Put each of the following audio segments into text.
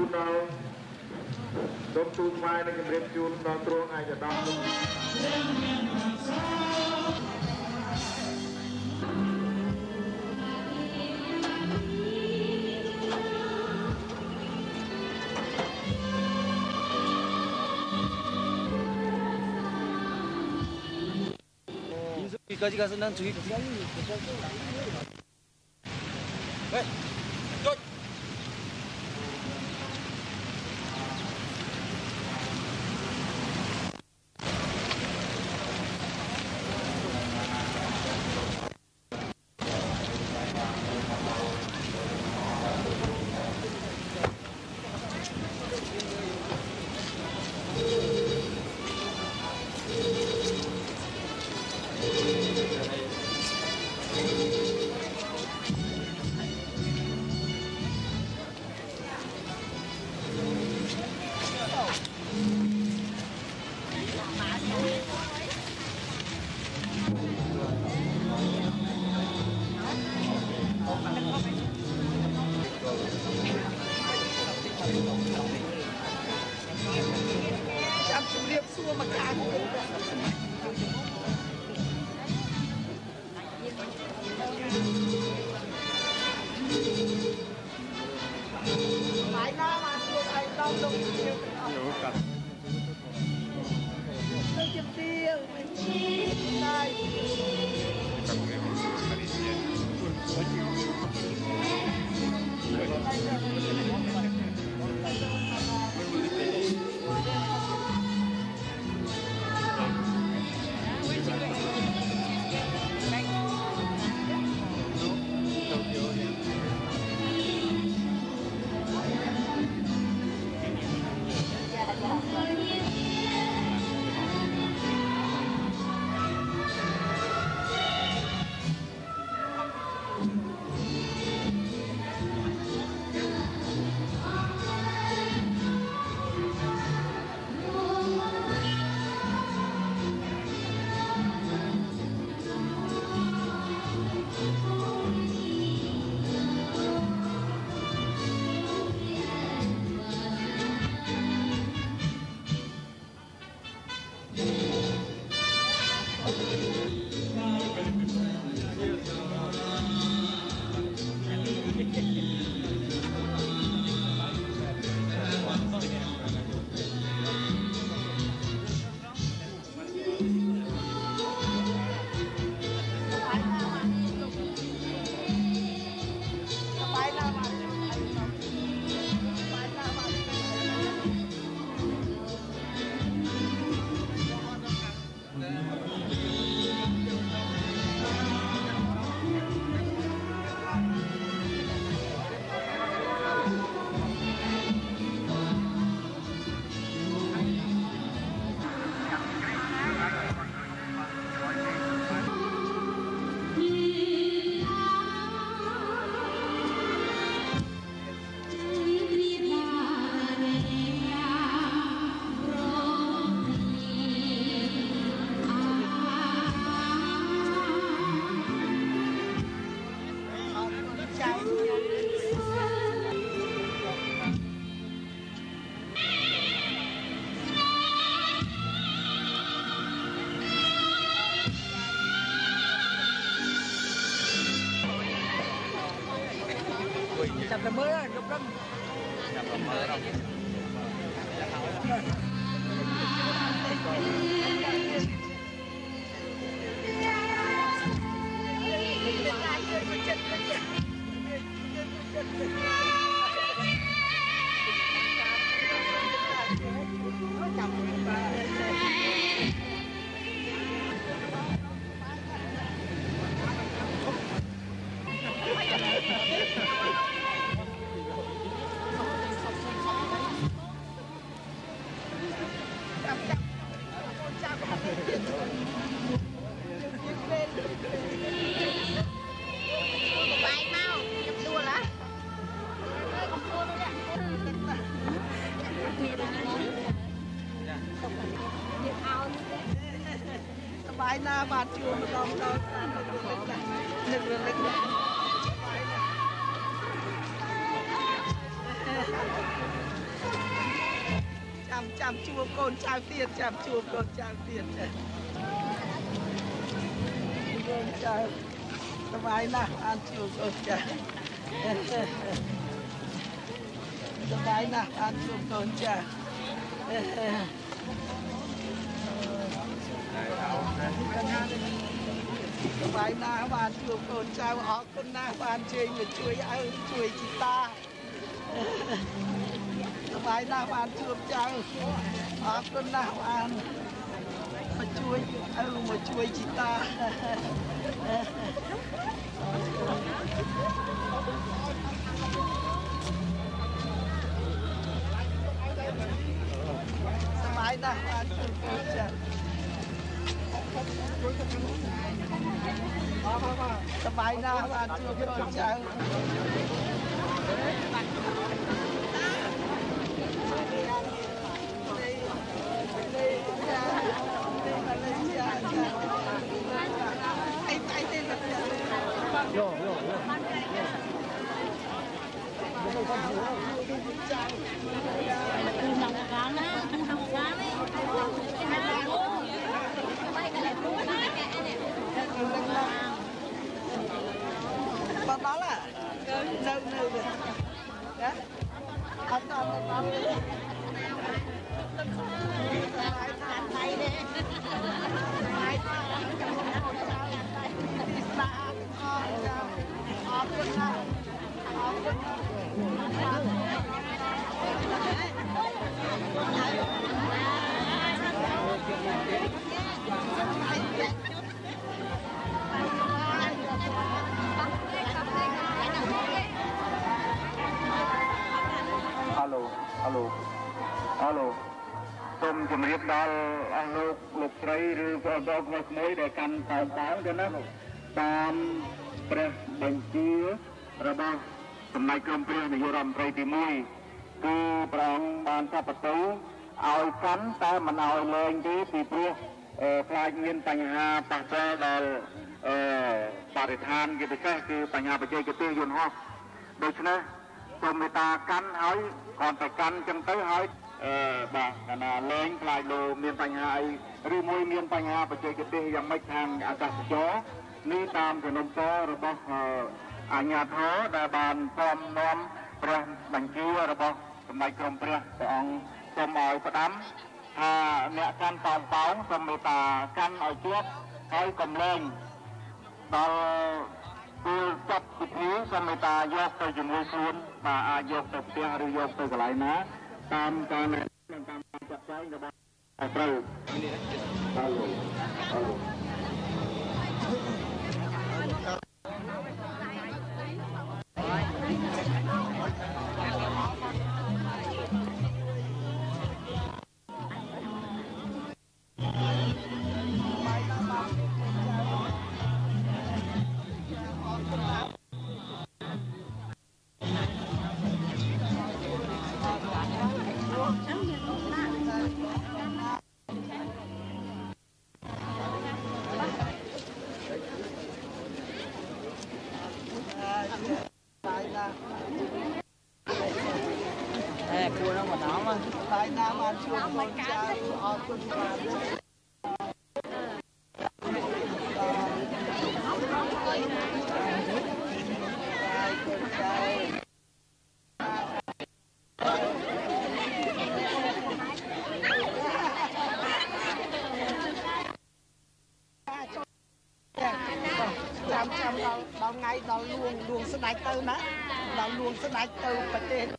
ដល់សូមទូស្វាយនិងជម្រាបជូនដល់ទ្រង់ឯកឧត្តម Jika jika senang cuci kesian ni. Hei, jod. Chặt là mới rồi, chặt là mới rồi. Bài na bạt chuồng đồng đâu lực lực ចាំជួបកូនចៅទៀតចាំជួបកូនចៅទៀតកូនចៅសប្បាយណាស់អានជួបកូនចៅសប្បាយណាស់អានជួបកូនចៅសប្បាយណាស់បានជួបកូនចៅអរគុណណាស់បានជួយមកជួយឲ្យជួយជីតាសប្បាយណាស់បានជួបចៅអរគុណណាស់បានមកជួយឲ្យមកជួយជីតាសប្បាយណាស់បានជួបកូនចៅសប្បាយណាស់បានជួបកូនចៅBác đó là nâu nâu được đó anh tay đi Alo សូមជម្រាបដល់អស់លោកស្រីឬក៏ដល់ក្មួយៗដែលកាន់តោទៅណាតាមព្រះបញ្ជារបស់សម្ដេចក្រមព្រះនាយករដ្ឋមន្ត្រីទី1គឺព្រះអង្គបានចាប់បន្ទូលឲ្យកាន់តែមិនឲ្យលែងទេពីព្រោះខ្លាចមានបញ្ហាប៉ះពាល់ដល់បរិស្ថានជាពិសេសគឺបញ្ហាបច្ចេកទេសយន្តហោះដូច្នេះសូមមេត្តាកាន់ឲ្យគ្រាន់តែកាន់ចឹងទៅឲ្យបាទកាលណាលែងខ្លាចលោមានបញ្ហាអីឬមួយមានបញ្ហាបច្ចេកទេសយ៉ាងម៉េចខាងអាកាសចរនេះតាមសំណុំពររបស់អាជ្ញាធរដែលបានពំនាំព្រះបញ្ជារបស់សម្ដេចក្រមព្រះព្រះអង្គសូមឲ្យផ្ដាំថាអ្នកកាន់តោងសូមមេត្តាកាន់ឲ្យជាប់ហើយកុំលែងដល់ពេលចប់ពិធីសូមមេត្តាយកទៅជាមួយខ្លួនបាទអាចយកទៅផ្ទះឬយកទៅកន្លែងណាតាមការណែនាំតាមការចាត់ចែងរបស់ត្រូវครูน้องหมดน้องมั้ง Tại Nam An Chuông con trai ở quân đoàn đào ngay đào luồng sân đạch tư ná đào luồng sân đạch tư bật tên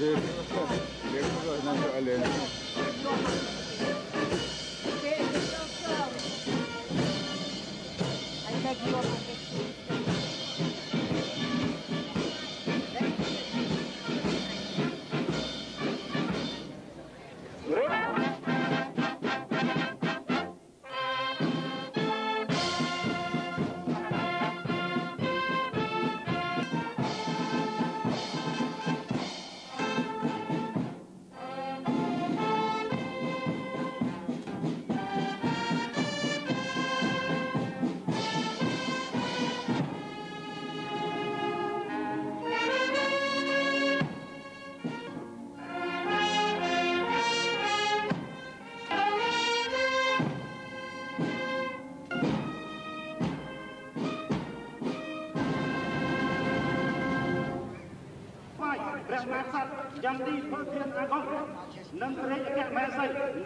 ចាំទីធ្វើធានអាកោនិងរាជអគ្គមហេសីនៃ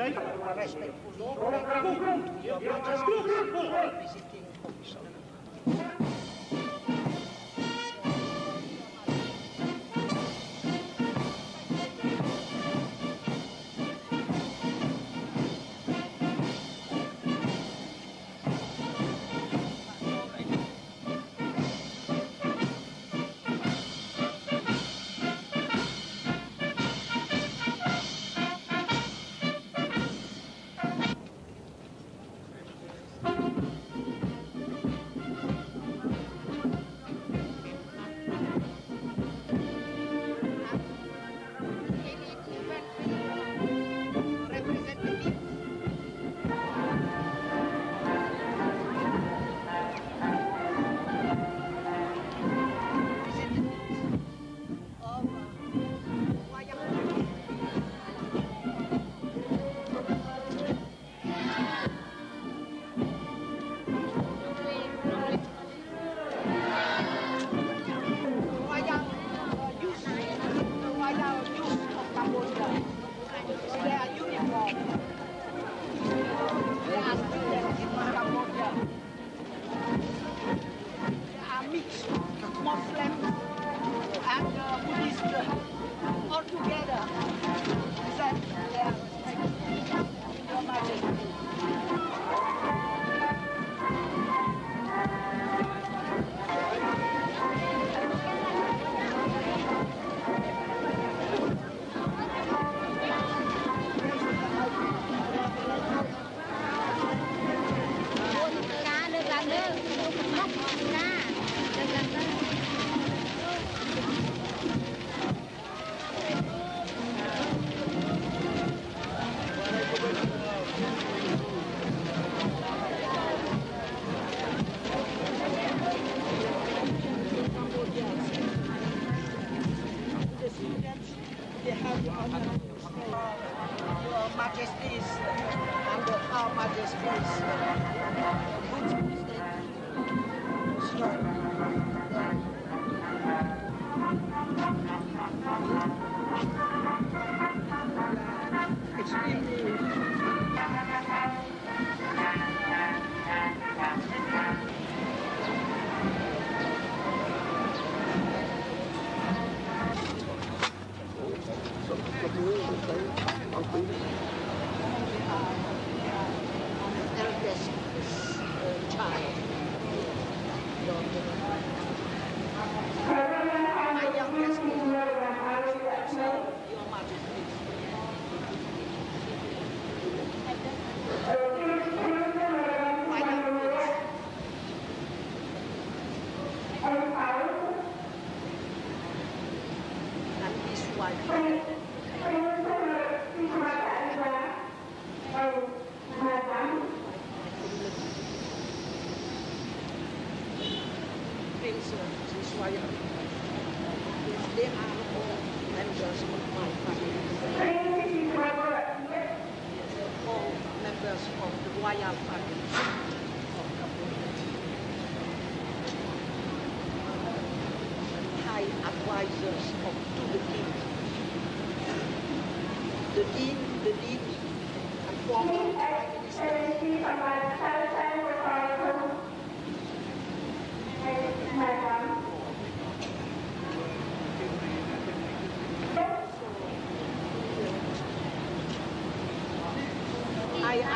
So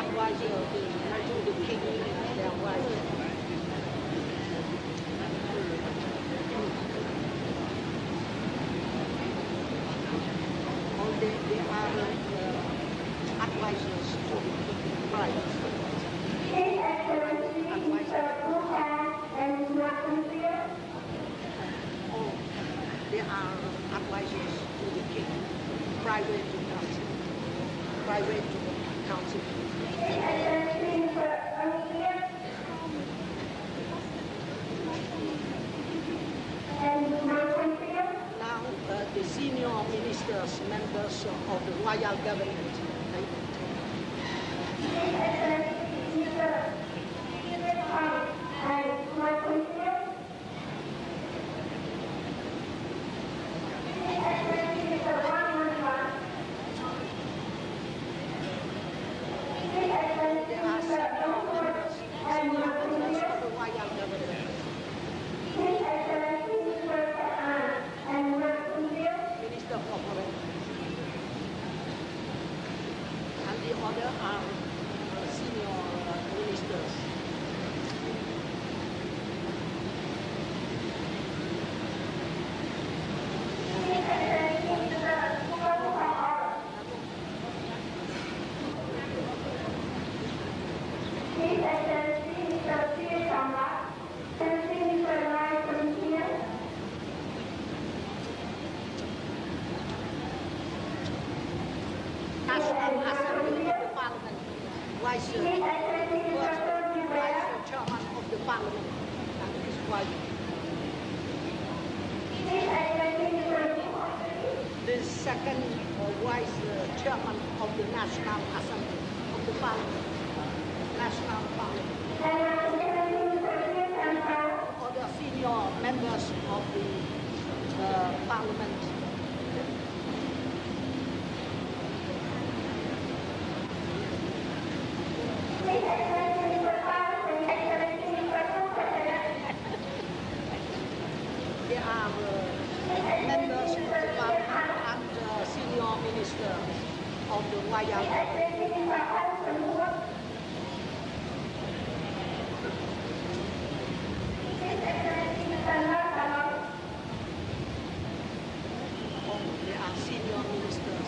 advisor to the king, their wife. They are advisors to the king, private. They are advisors to the king, private council. Now the senior ministers, members of the royal government. Vice chairman of the parliament and his wife. The second vice chairman of the National Assembly of the Parliament, National Parliament. Other senior members of the Parliament. They are members of the Parliament and senior minister of the royal They are senior ministers.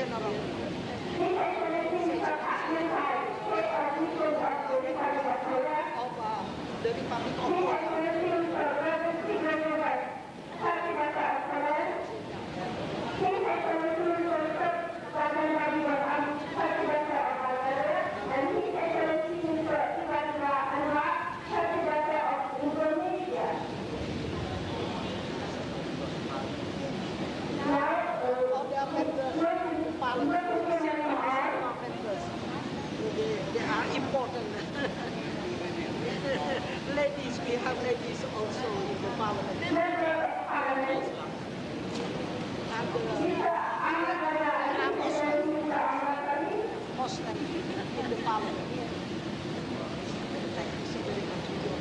They are important. Ladies, we have ladies also in the parliament. And Muslim in the parliament. Thank you so very much for your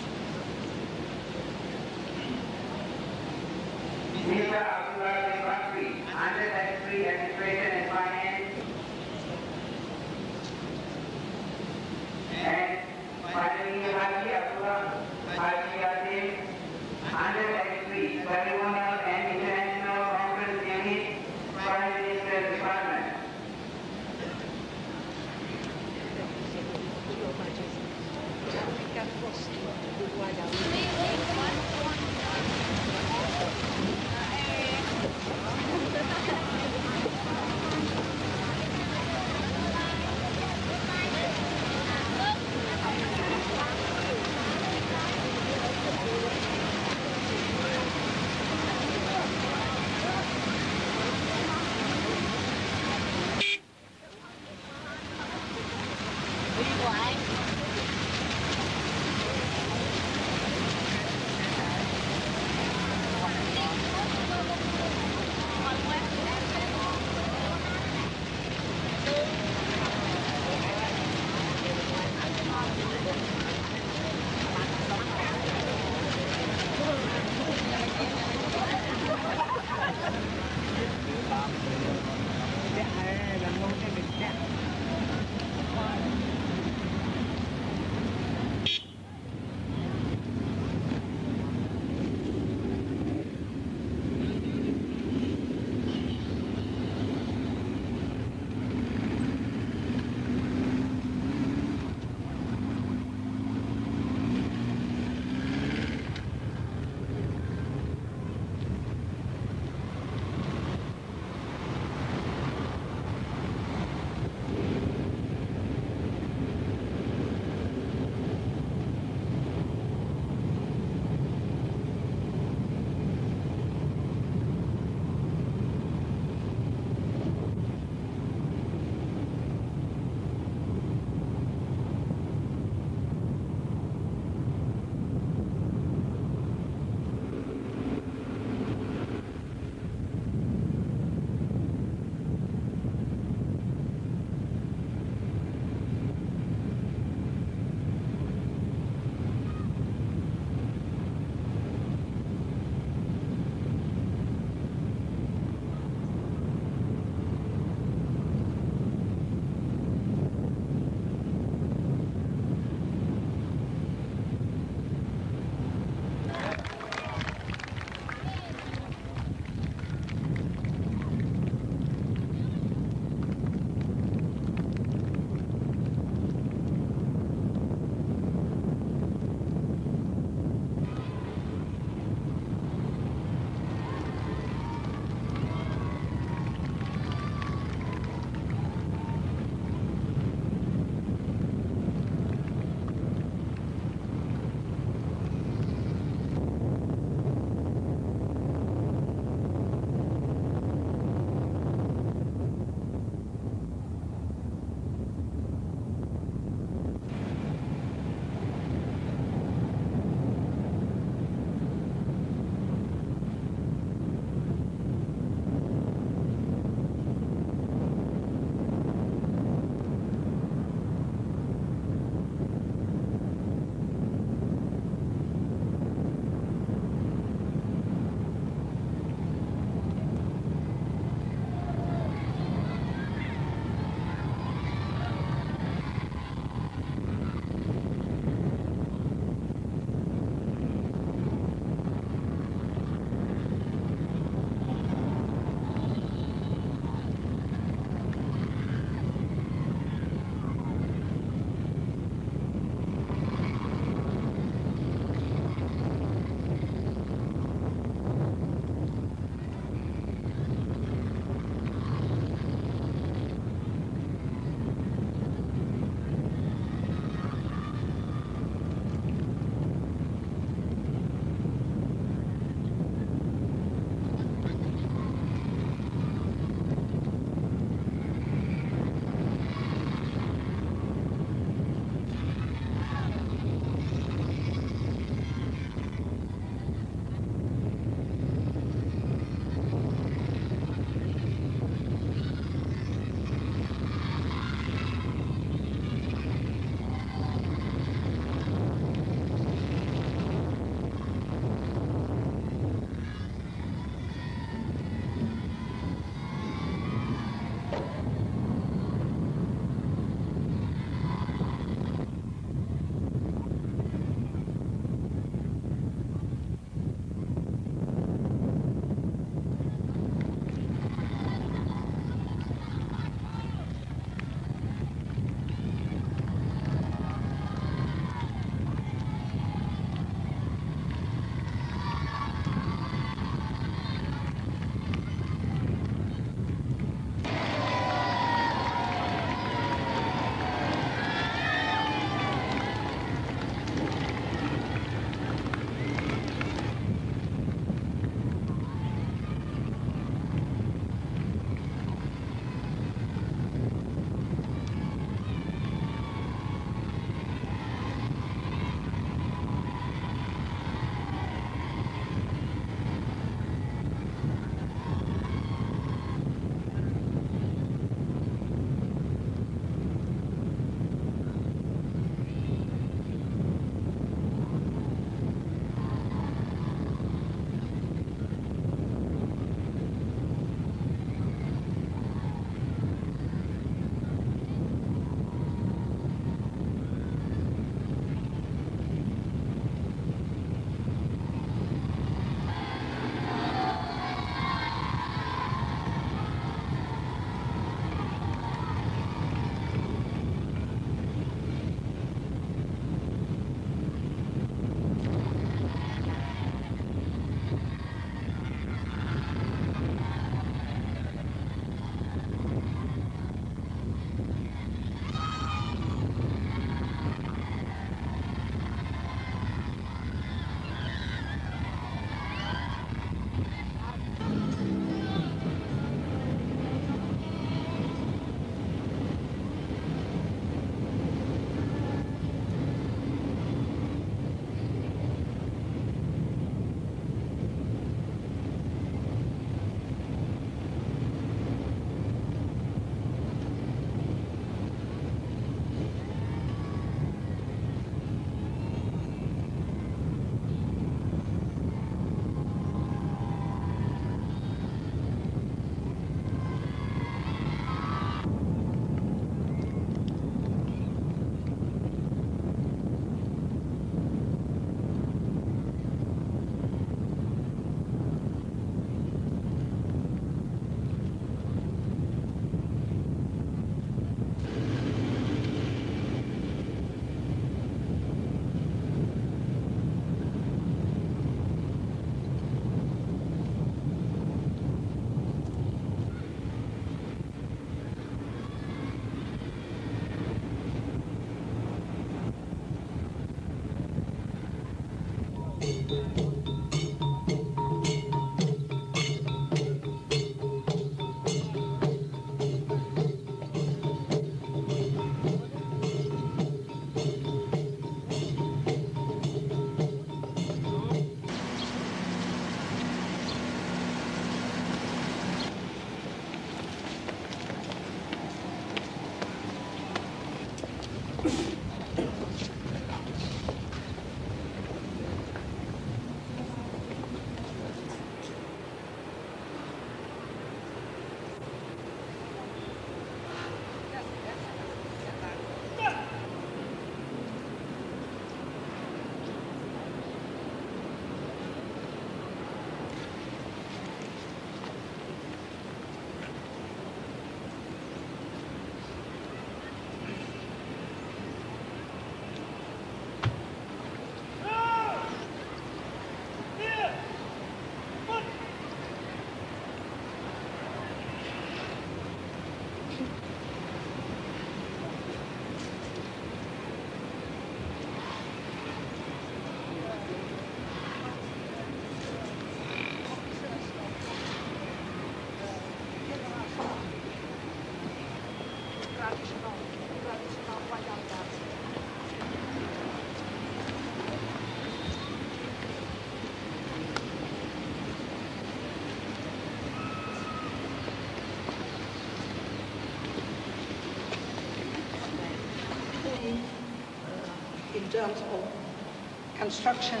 In terms of construction,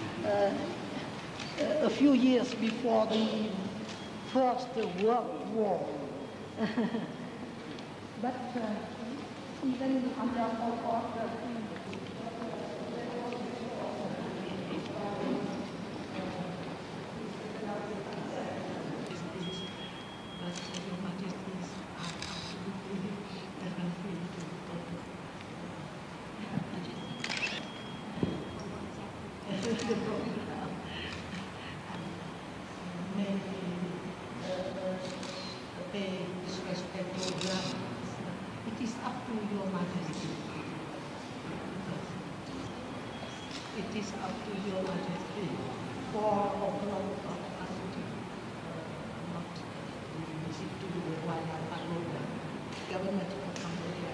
a few years before the First World War. But even under all order, it is up to Your Majesty. It is up to Your Majesty for overall capacity, not visit to the royal pagoda, government of Cambodia.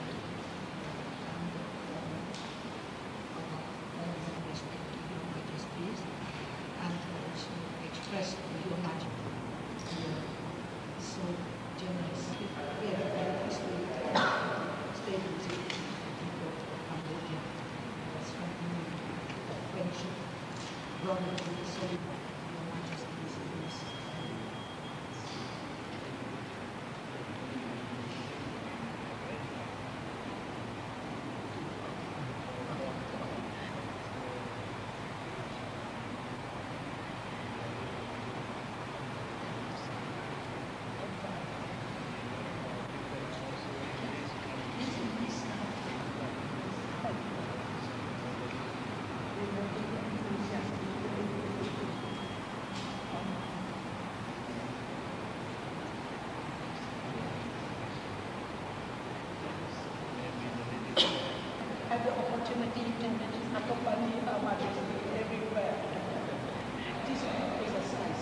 Respect to Your Majesties and also express to Your Majesty so generous, very state visit to Cambodia, strengthening friendship, brotherhood, so Your Majesties is have the opportunity to accompany Her Majesty everywhere. This is an exercise.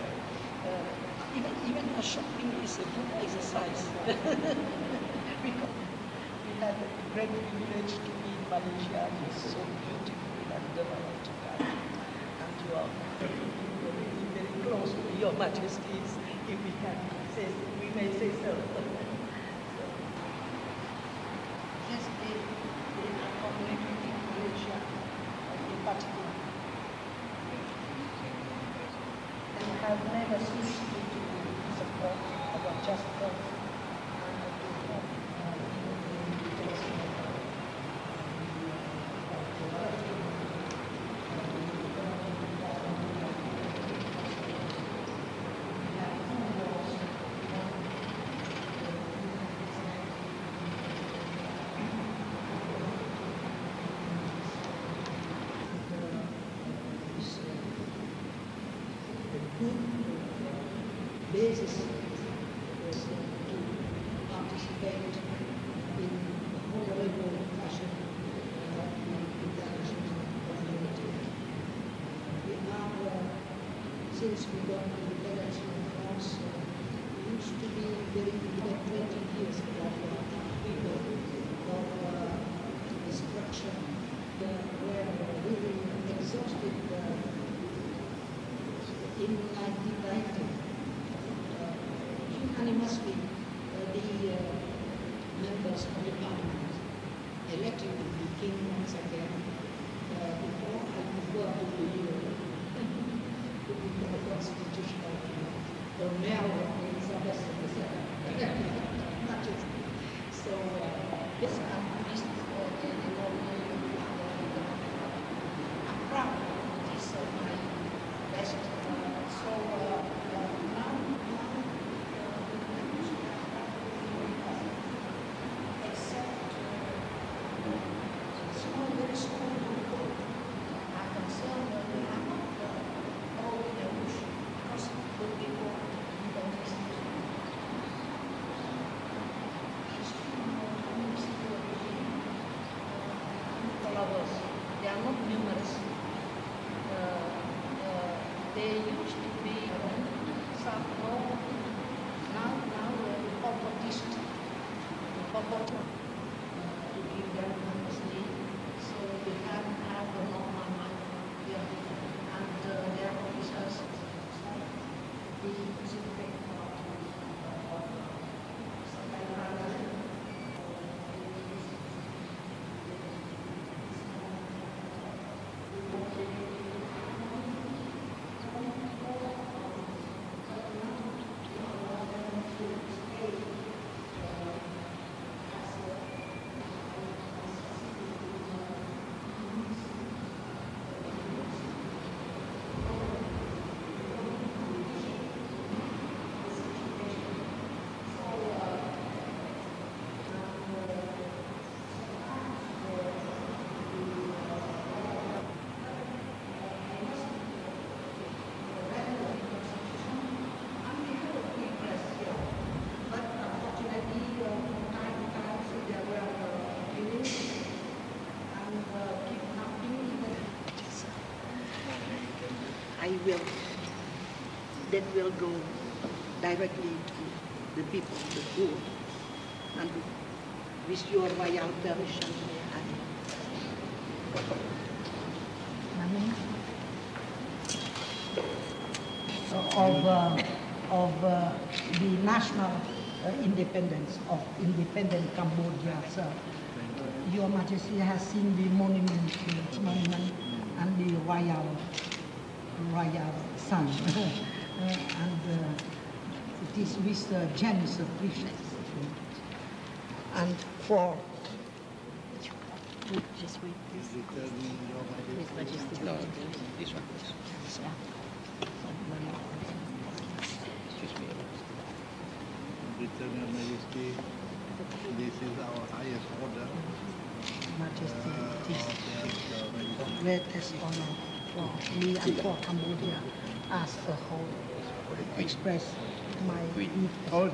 Even a shopping is a good exercise. Because we had a great privilege to be in Malaysia. It is so beautiful and developed. And you are really very close to Your Majesties, if we can say, we may say so. Yes, they are commemorating in Malaysia in particular. And have never ceased to support our just cause. Basis was to participate in a honorable fashion in the international community. since we got independence from France, we used to be very good 20 years of people of destruction, were really exhausted in 1990. Unanimously, the members of the parliament elected the king once again before I prefer to be the constitutional king, the mayor of Elizabeth II. Not just so this activist I'm proud of this my best they are not numerous. They used to be some now populist to give them honesty. So they have a normal life here, and their officers, the Pacific that will go directly to the people, the poor. And with your royal permission, of the national independence of independent Cambodia. So, Your Majesty has seen the monument and the royal sun, and it is with gems of precious. And for just wait, please. His Majesty. No, this one. Yeah. Excuse me. Return Your Majesty, this is our highest order. Majesty, it is the greatest honor for me and for Cambodia as a whole. Express my Oh,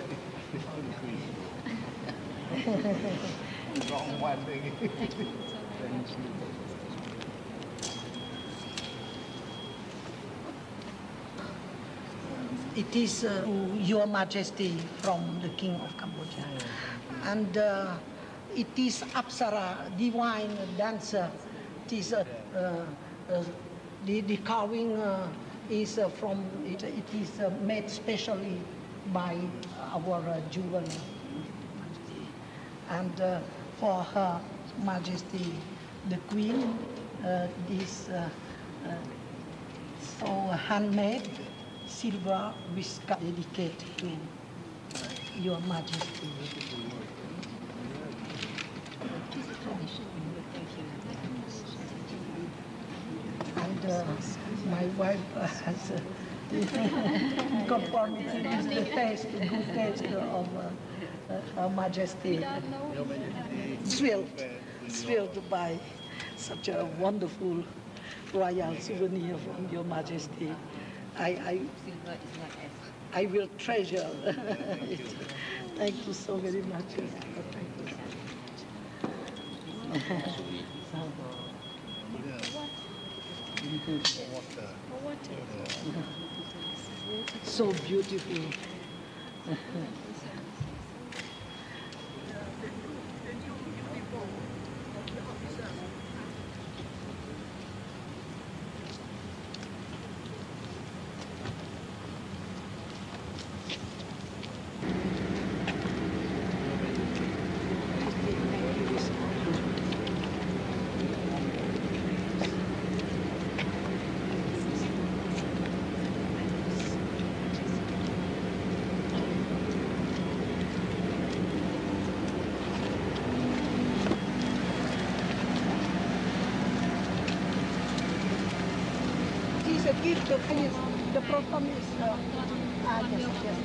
wrong one thing. It is Your Majesty from the King of Cambodia. And it is Apsara, divine dancer. It is the carving is from, it is made specially by our jewel. And for Her Majesty, the Queen, this so handmade silver whisker dedicated to Your Majesty. And my wife has conformity with the taste, the good taste of Her Majesty. Thrilled by such a wonderful royal souvenir from Your Majesty. I will treasure it. Thank you so very much. So beautiful. It's a gift, the proton is, yes.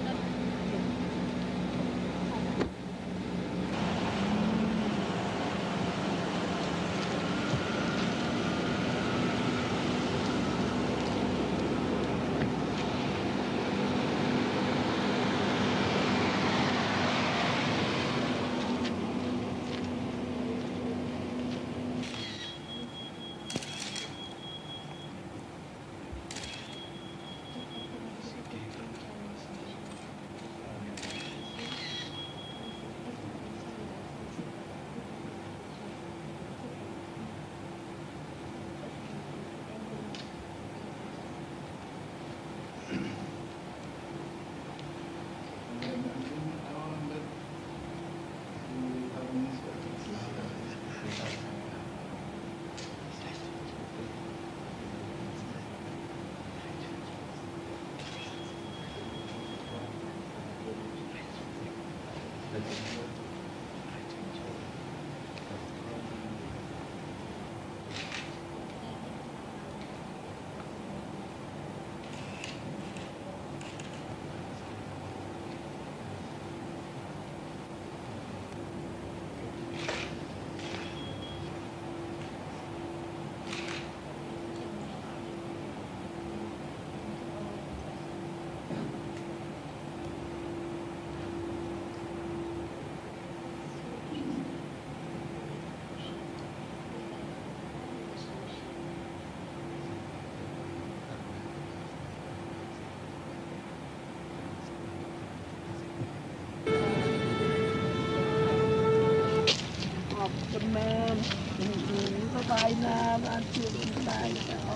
The man, the by now, and to die.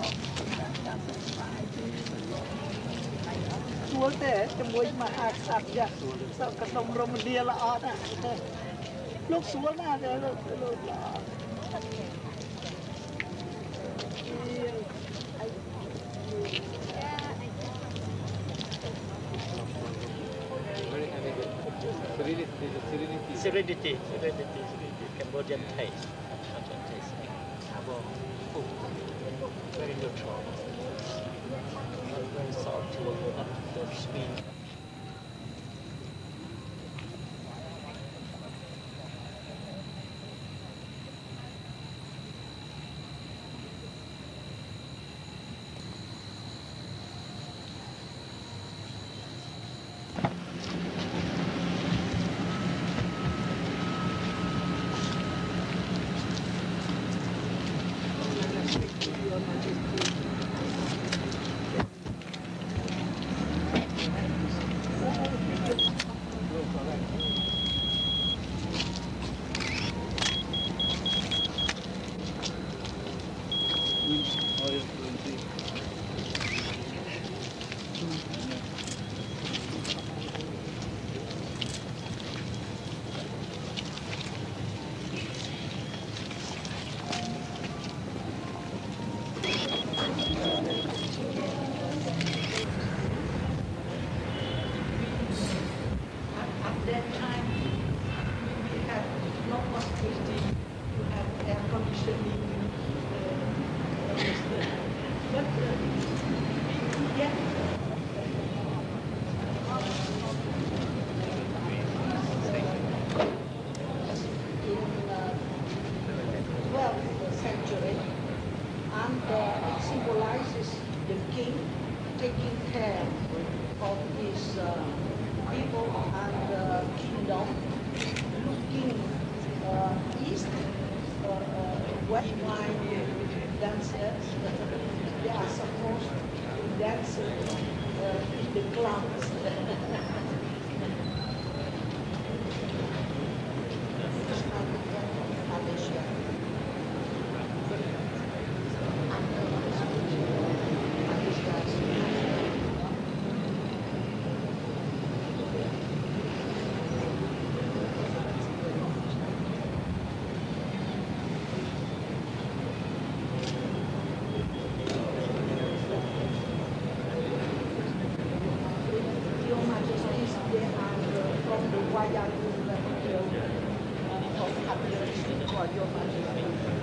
Chúa thế, cho môi mà hạt sạch ra, sao cả đồng rồng đĩa là ọt à. Lúc xuống là thế rồi là Serenity, Cambodian taste. Very neutral. Not very salty, not very sweet. At that time, we had no possibility to have air conditioning. But yeah. In 12th century, and it symbolizes the king taking care of his people and kingdom, looking east, west, downstairs. they are supposed to dance in the clouds. Malaysia. Your Majesties, they are from the Wayang of admiration for Your Majesty.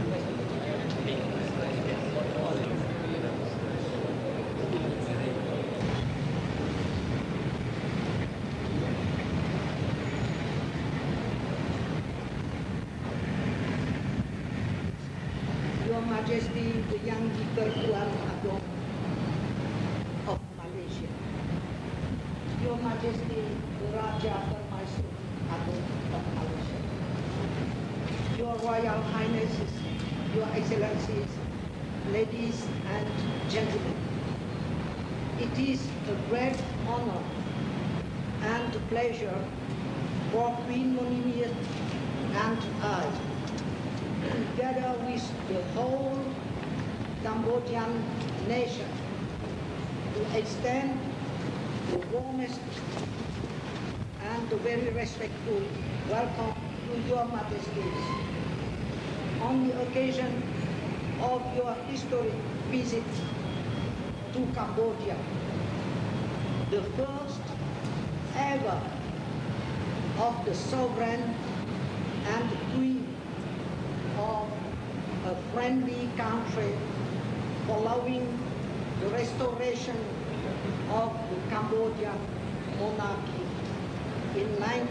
Your Majesty, the Yang Di-Pertuan Agong of Malaysia. Your Majesty, the Raja Permaisuri Agong of Malaysia. Your Royal Highnesses, Your Excellencies, ladies and gentlemen, it is a great honor and pleasure for Queen Monimia and I, together with the whole Cambodian nation, to extend the warmest and the very respectful welcome to Your Majesties on the occasion of your historic visit to Cambodia, the first ever of the sovereign and queen of a friendly country following the restoration of the Cambodian monarchy in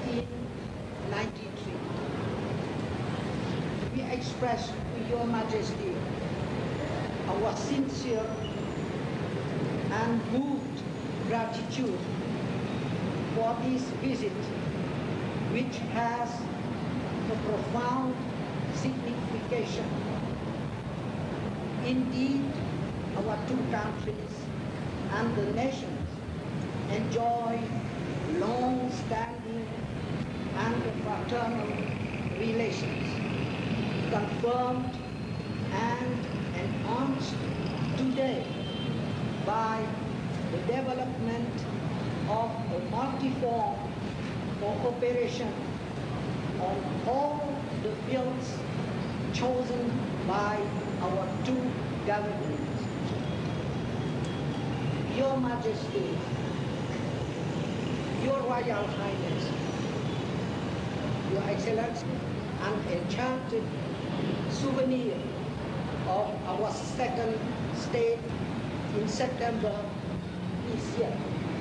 1993. We express to Your Majesty our sincere and moved gratitude for this visit, which has a profound signification. Indeed, our two countries and the nations enjoy long-standing and fraternal relations, confirmed and enhanced today by the development of a multi-form cooperation on all the fields chosen by our two governments. Your Majesty, Your Royal Highness, Your Excellency, an enchanted souvenir of our second state in September this year.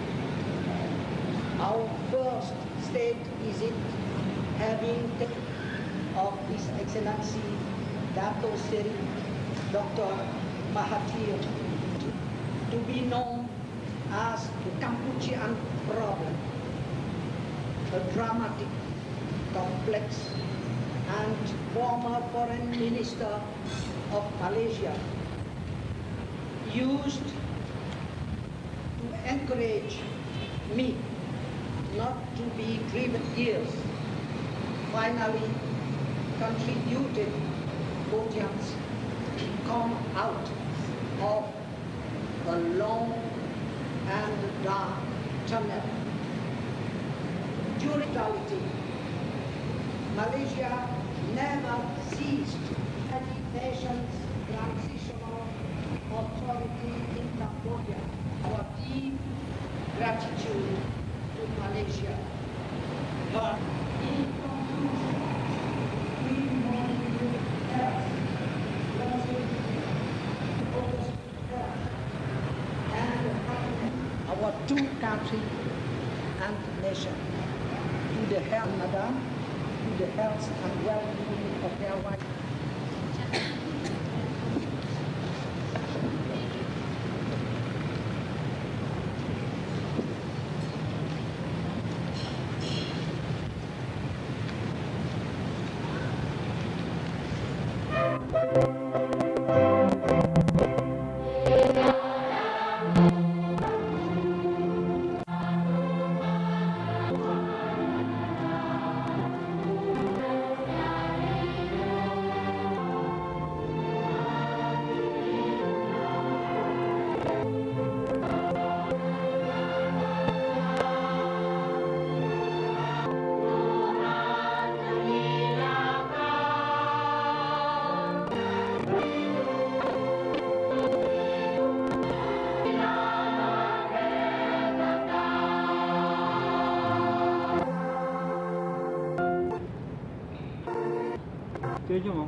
Our first state visit having taken of His Excellency Dato Seri Dr. Mahathir, to be known as the Kampuchean problem, a dramatic, complex, and former Foreign Minister of Malaysia, used to encourage me not to be grieved years, finally contributed Cambodians to come out of a long and dark tunnel. During totality, Malaysia never ceased the nation's transitional authority in Cambodia. Our deep gratitude to Malaysia. But in conclusion, we want to have and our two countries and nation, to the health, Madam, to the health and well-being of their wife. វិញហ្មង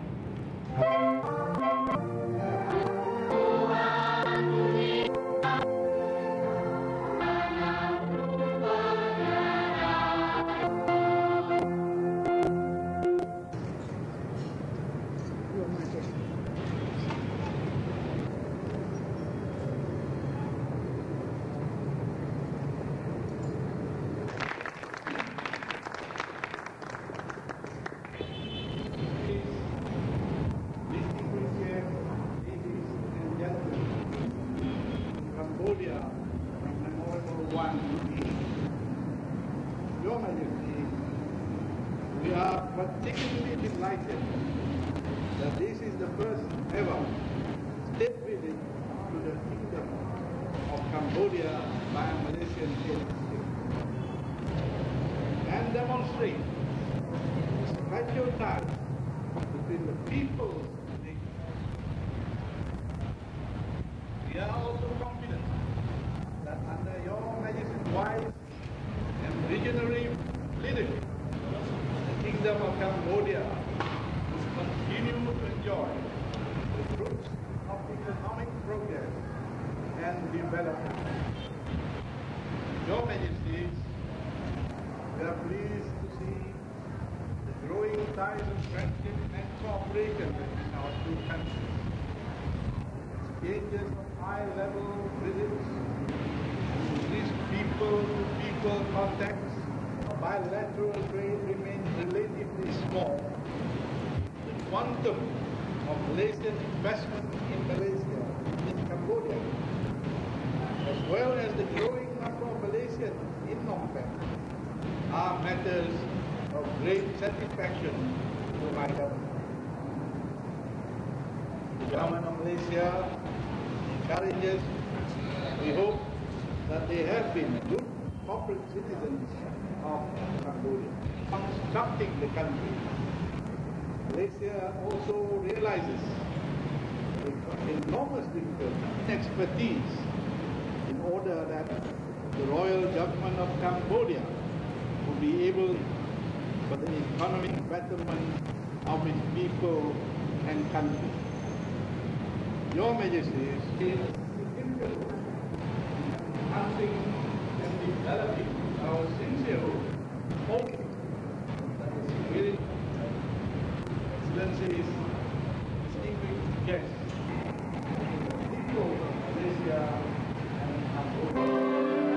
Cambodia, Memorial 1. Your Majesty, we are particularly delighted that this is the first ever state visit to the Kingdom of Cambodia by a Malaysian state and demonstrate special ties between the people. We are also confident that under your Majesty's wise and visionary leadership, the Kingdom of Cambodia will continue to enjoy the fruits of economic progress and development. Your Majesties, we are pleased to see the growing ties of friendship and cooperation between our two countries. Exchanges of high-level visits, increased people-to-people contacts, bilateral trade remains relatively small. The quantum of Malaysian investment in Malaysia in Cambodia, as well as the growing number of Malaysians in Phnom Penh, are matters of great satisfaction to my government. The government of Malaysia encourages, we hope, that they have been good corporate citizens of Cambodia. Constructing the country, Malaysia also realizes the enormous difficulty and expertise in order that the royal government of Cambodia would be able for the economic betterment of its people and country. Your Majesty is significant in enhancing and developing our sincere hope that the spirit, Excellencies, distinguished guests, the people of Malaysia and Cambodia.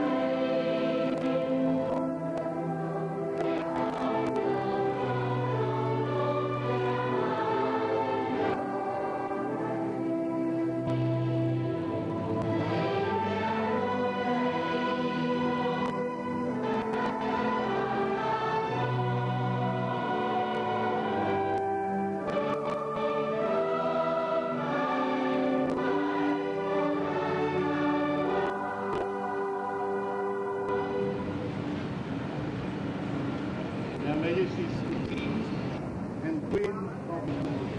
Their Majesties the King and Queen of Cambodia.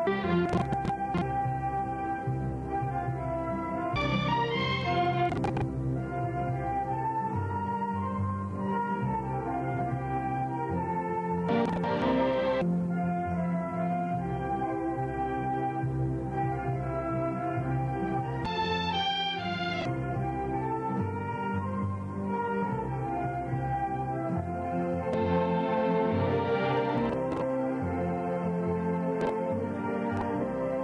Hãy subscribe cho kênh Ghiền Mì Gõ để không bỏ lỡ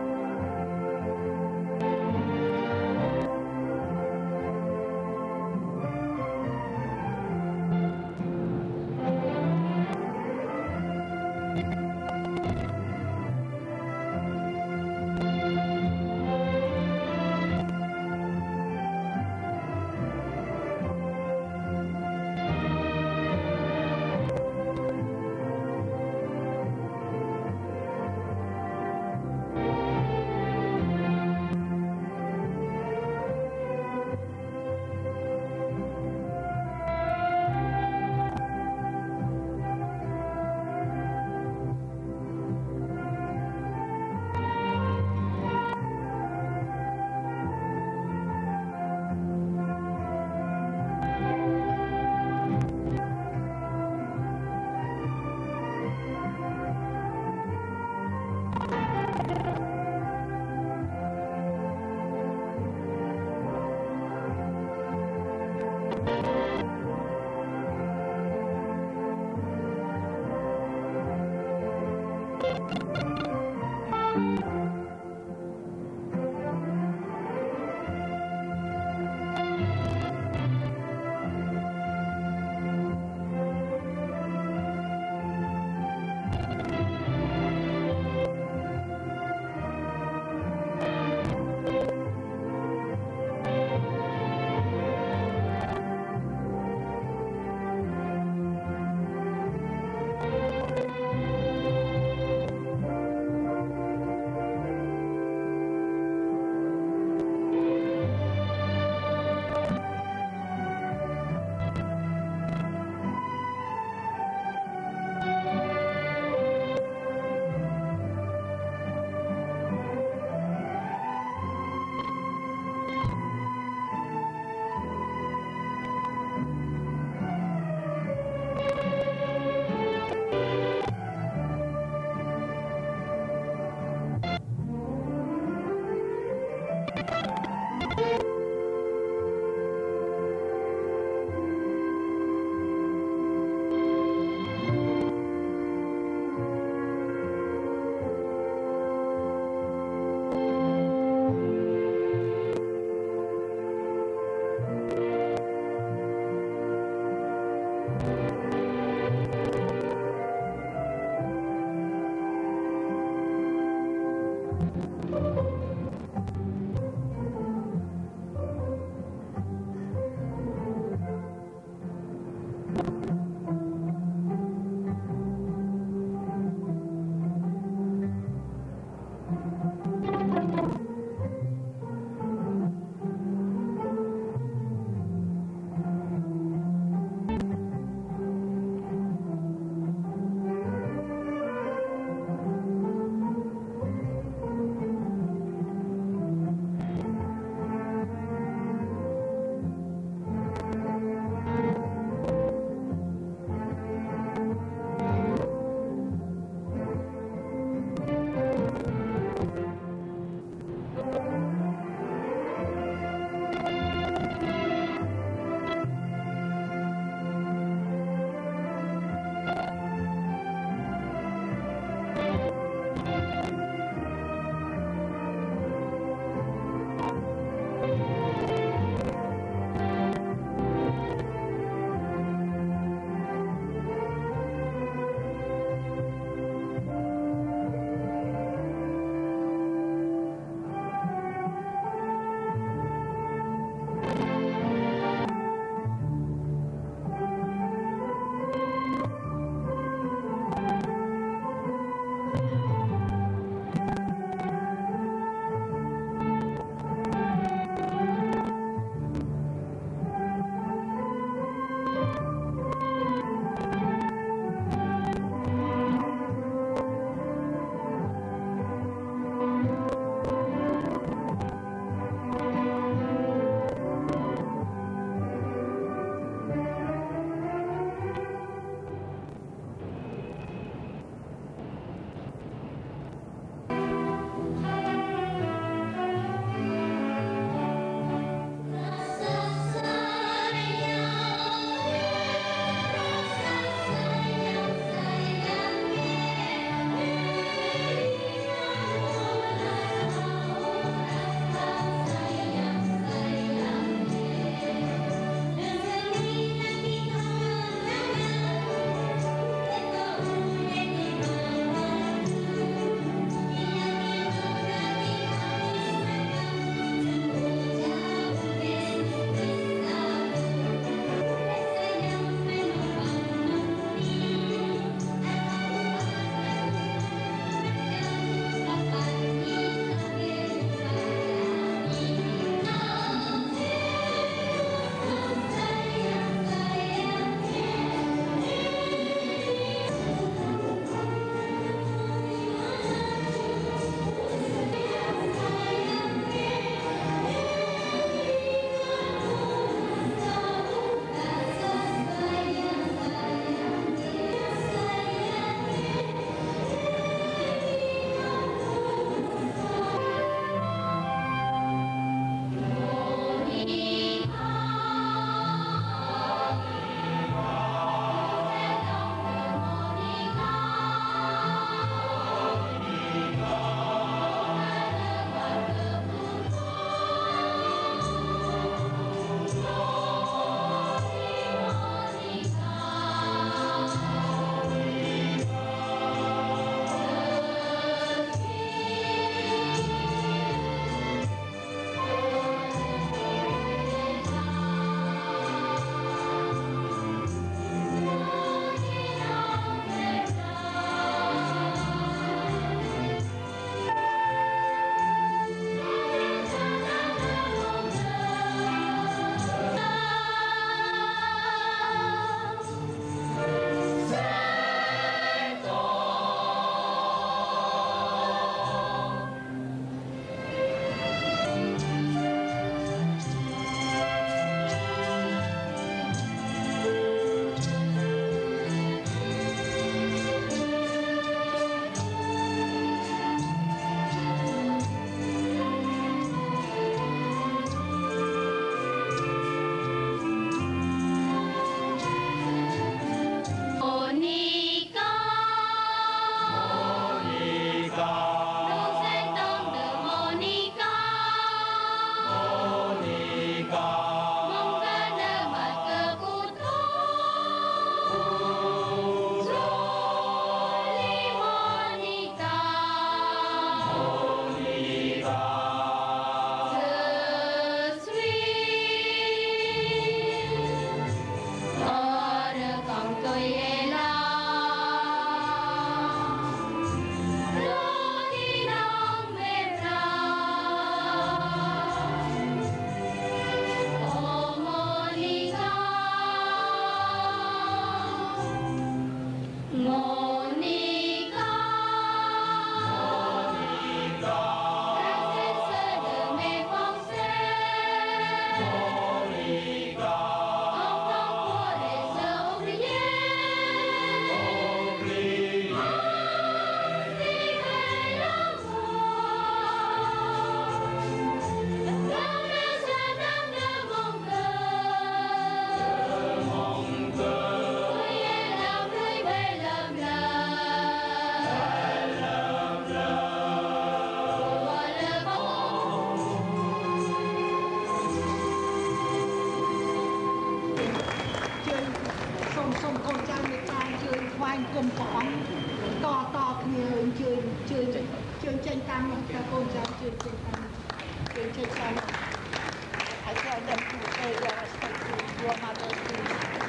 កម្មថាកូនចៅជឿចេញតាមជឿចេញតាម I tell them to pay their respect to your mother too.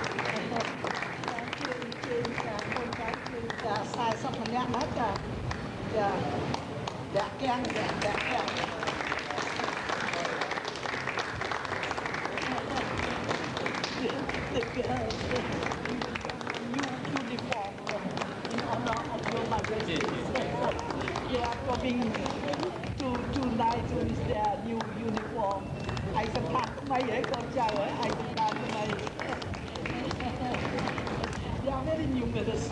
Con cái sai xong mình nhắc hết rồi. Dạ keng, dạ keng. New uniform in honor of your mother. They are coming tonight to use their new uniform. Ai sẽ phạt mày ấy con trai ấy, ai sẽ phạt mày. They are very numerous.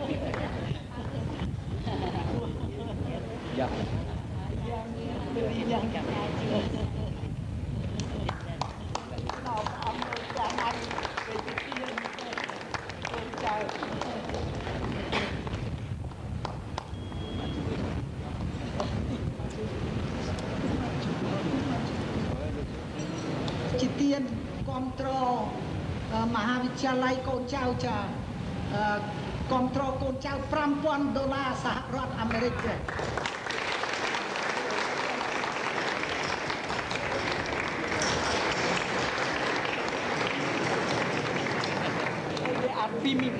Dạ. Very young. Nào ông cha anh về cái kia con trai. Chị Tiên control មហាវិទ្យាល័យកូនចៅចាcontrol កូនចៅ$5,000សហរដ្ឋអាមេរិកទេ They are beaming.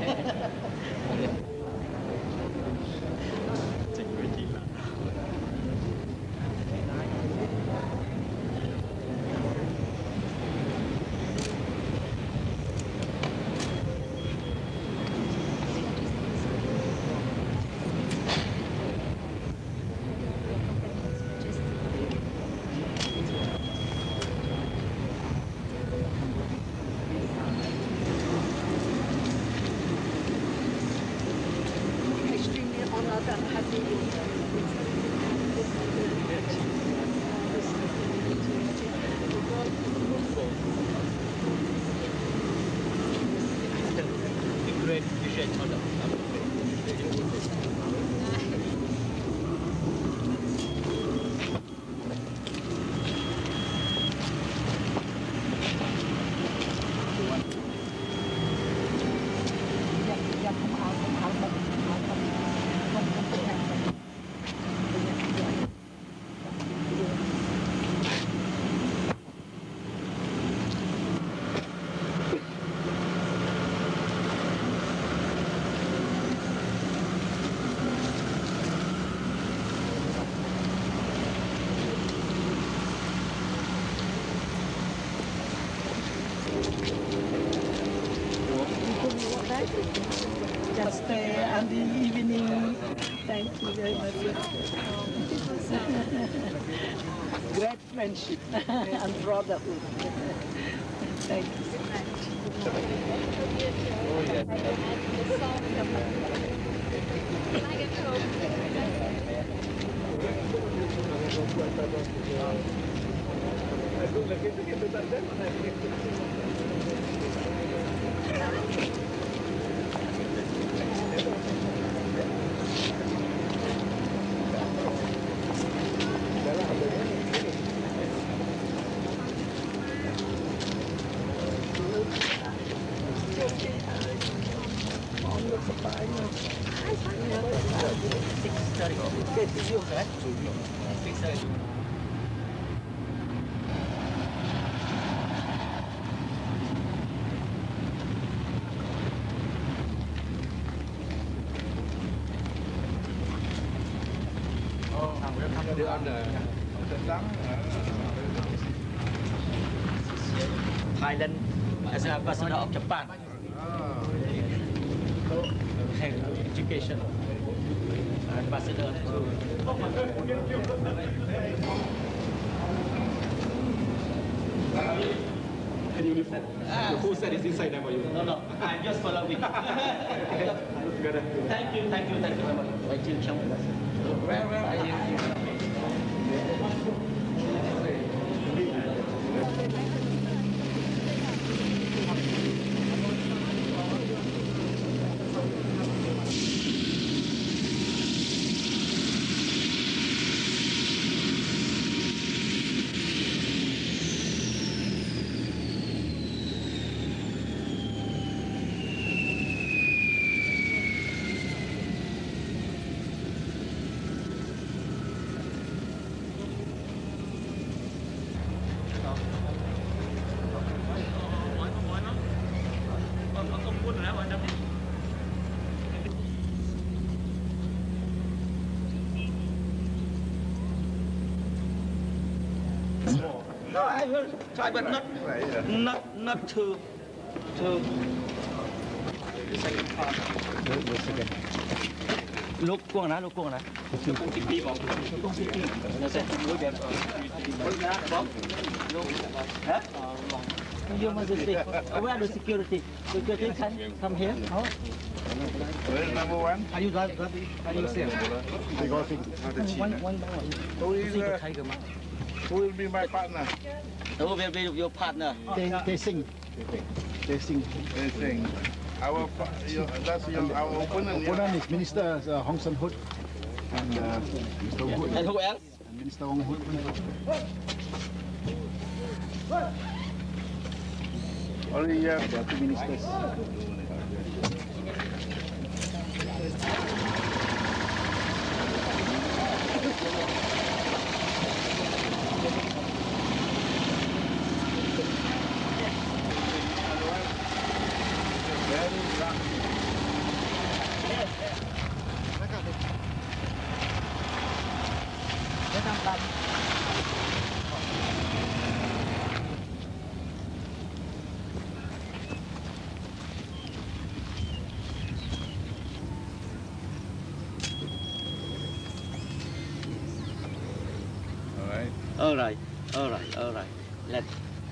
Just stay and the evening. Thank you very much. Great friendship and brotherhood. Thank you so much. Thailand as an ambassador of Japan. Education. Ambassador to Any uniform? Who said it's inside there for you? No, I'm just following. Thank you very much. Where are you? try but not to the second part. The second. Lúc cuồng nè, lúc cuồng nè. Lúc cuồng TP bóng. Lúc cuồng TP. Nó sẽ lối đẹp. Hả? You must speak. Where the security? Security come here. Oh. Number one. Are you drive? Are you safe? One. Who will be my partner? Who will be your partner? They sing. They sing. They sing. Our opponent. Opponent is Minister Hong San Hut and Mr. Hut. And who else? And Minister Hong Hut. Only there are two ministers. All right. Let's.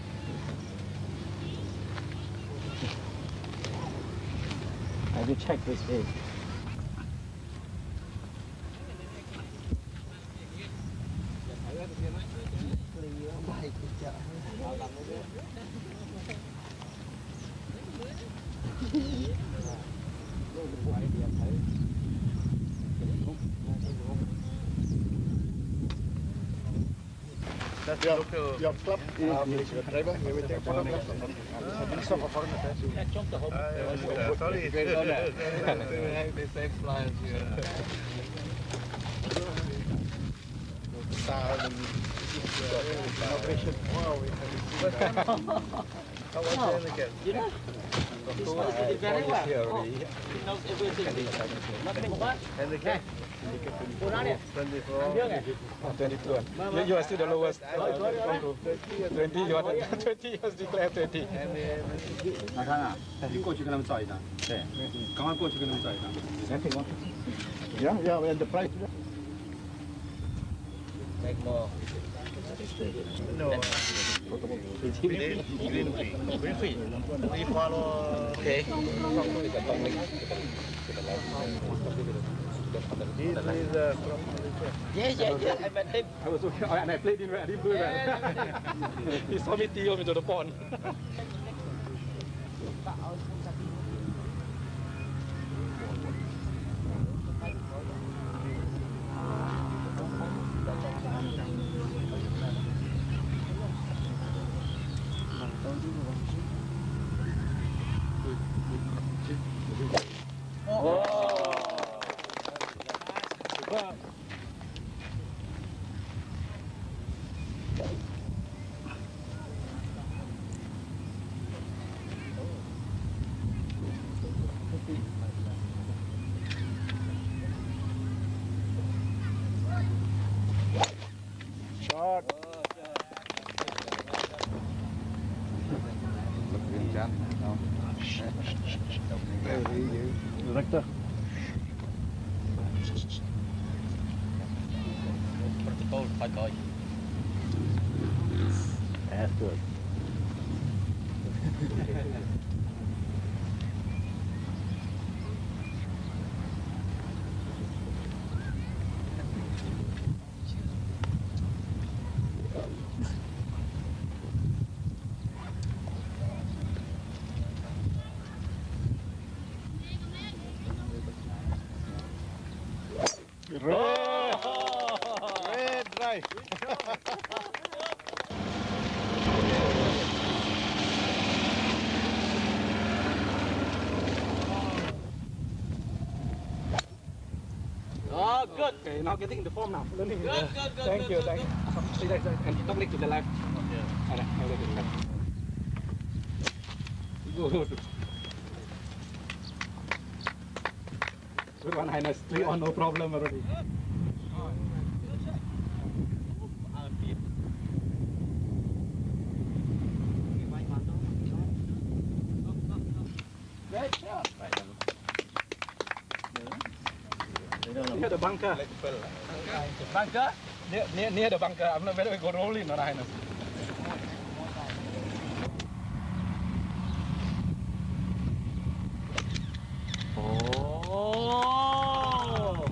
I will check this way. That's your club driver. We will take photographs. Sorry. They say flyers here. How was it again? You know? This was very well. He knows everything. Nothing but. And again. 22. You are still the lowest. 20. You are 20. You declared 20. 来看啊，你过去跟他们照一张，对，赶快过去跟他们照一张。 Yeah, and the price. Make more. No. Green fee. We follow. Okay. He is from Yeah. I met him. I was okay. And I played in where I didn't do that. He saw me tee into the pond. Director. Protocol phải coi. That's good. Red drive. Oh, good. Okay, now getting in the form now. Learning. Good. Thank you. And don't click to the left. Yeah. Good. Good one, Highness. 3 on, no problem already. the bunker. Bunker? Near the bunker. I'm not very go rolling on Highness. Oh.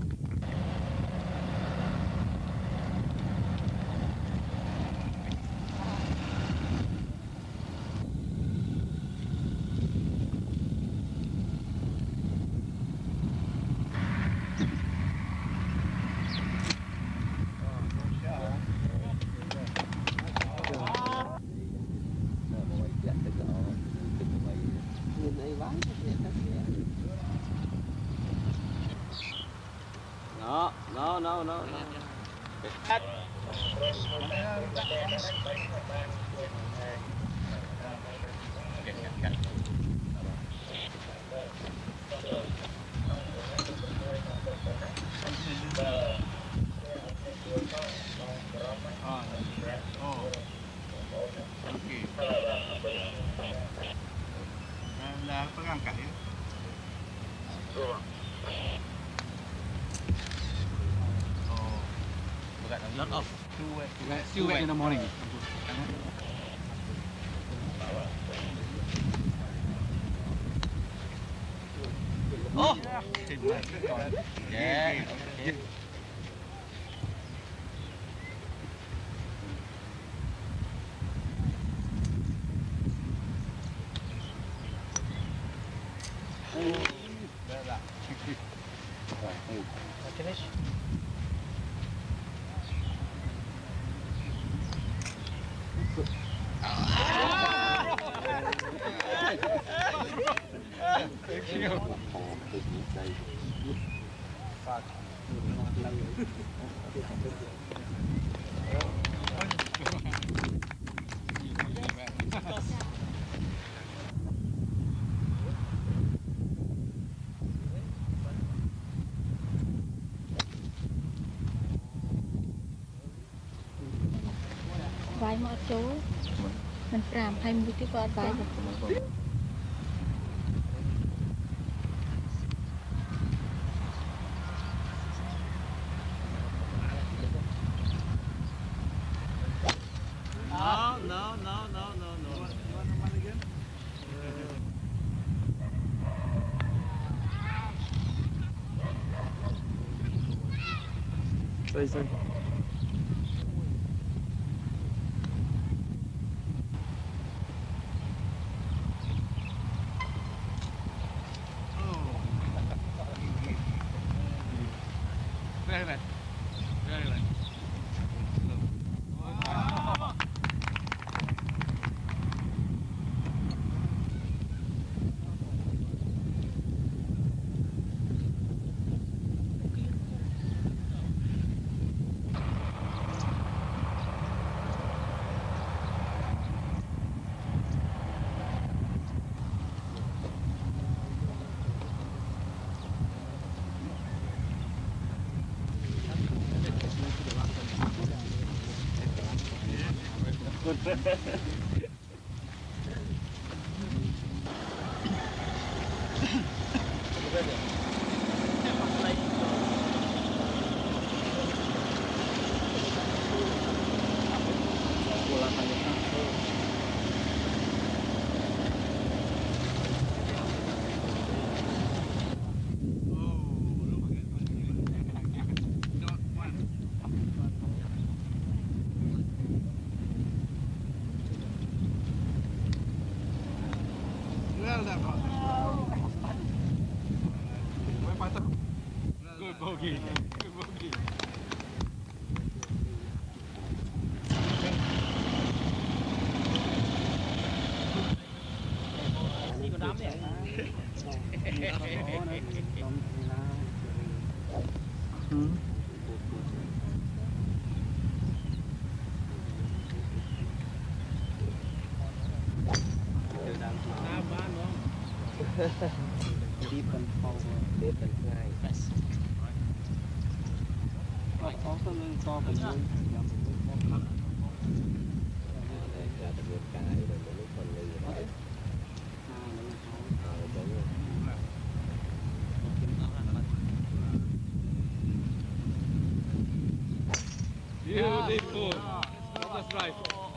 No. Là pengangkat ya. Lot of. Still wet in the morning. Oh. Yeah. Okay. Finish. Thank you. Vài mọi chỗ mình làm hay một cái con vài được. No. Sorry. Very nice. Good bogey. Đi con đám nhỉ? Deep and forward, deep and high. Yes. Có lên to của mình. Là được một cái rồi một lúc còn lì rồi. Đúng rồi. Beautiful. That's right.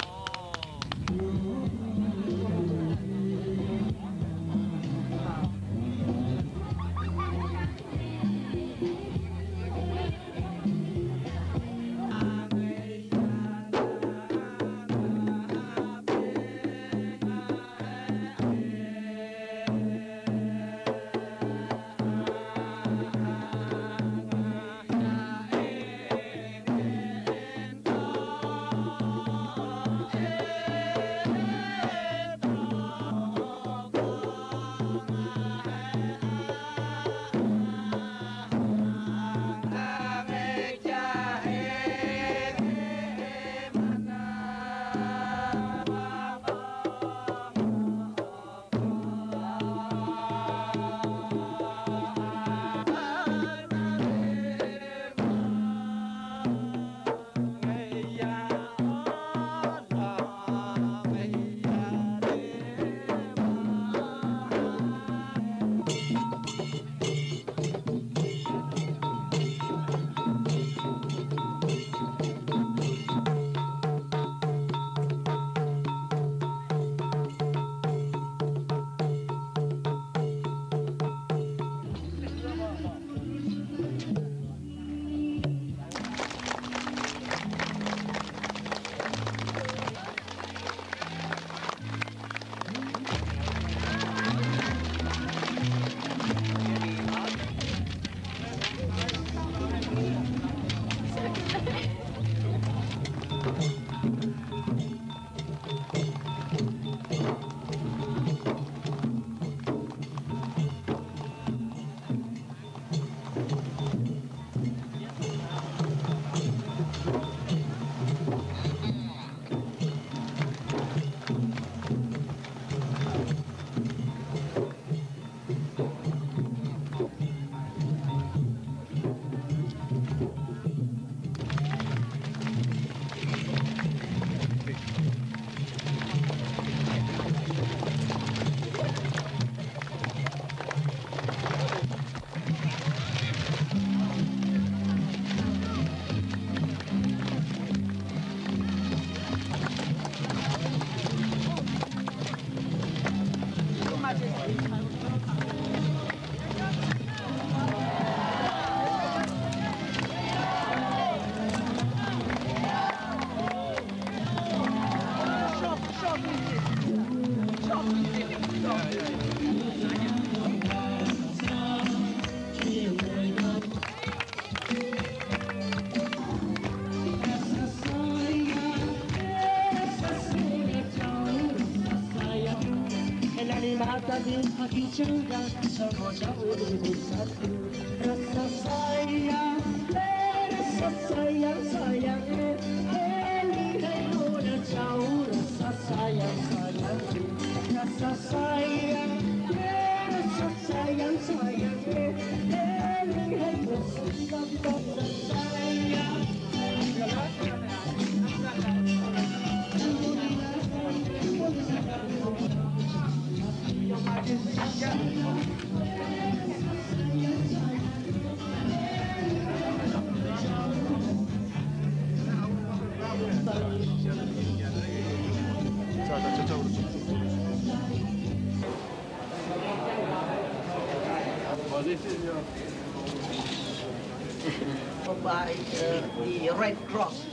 By the Red Cross,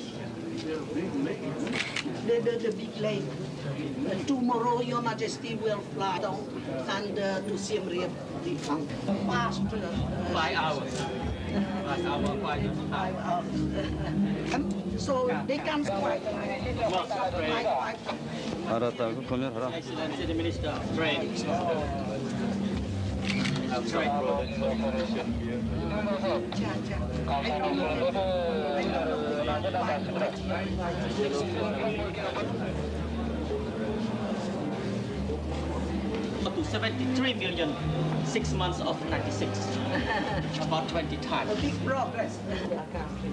the big lake. Tomorrow, Your Majesty will fly down and to Siem Reap, the fast 5 hours. 5 hours. 5 hours. So they can fly. Excellency the Minister of Trade. To 73 million, 6 months of 96, about 20 times. A big progress in their countries.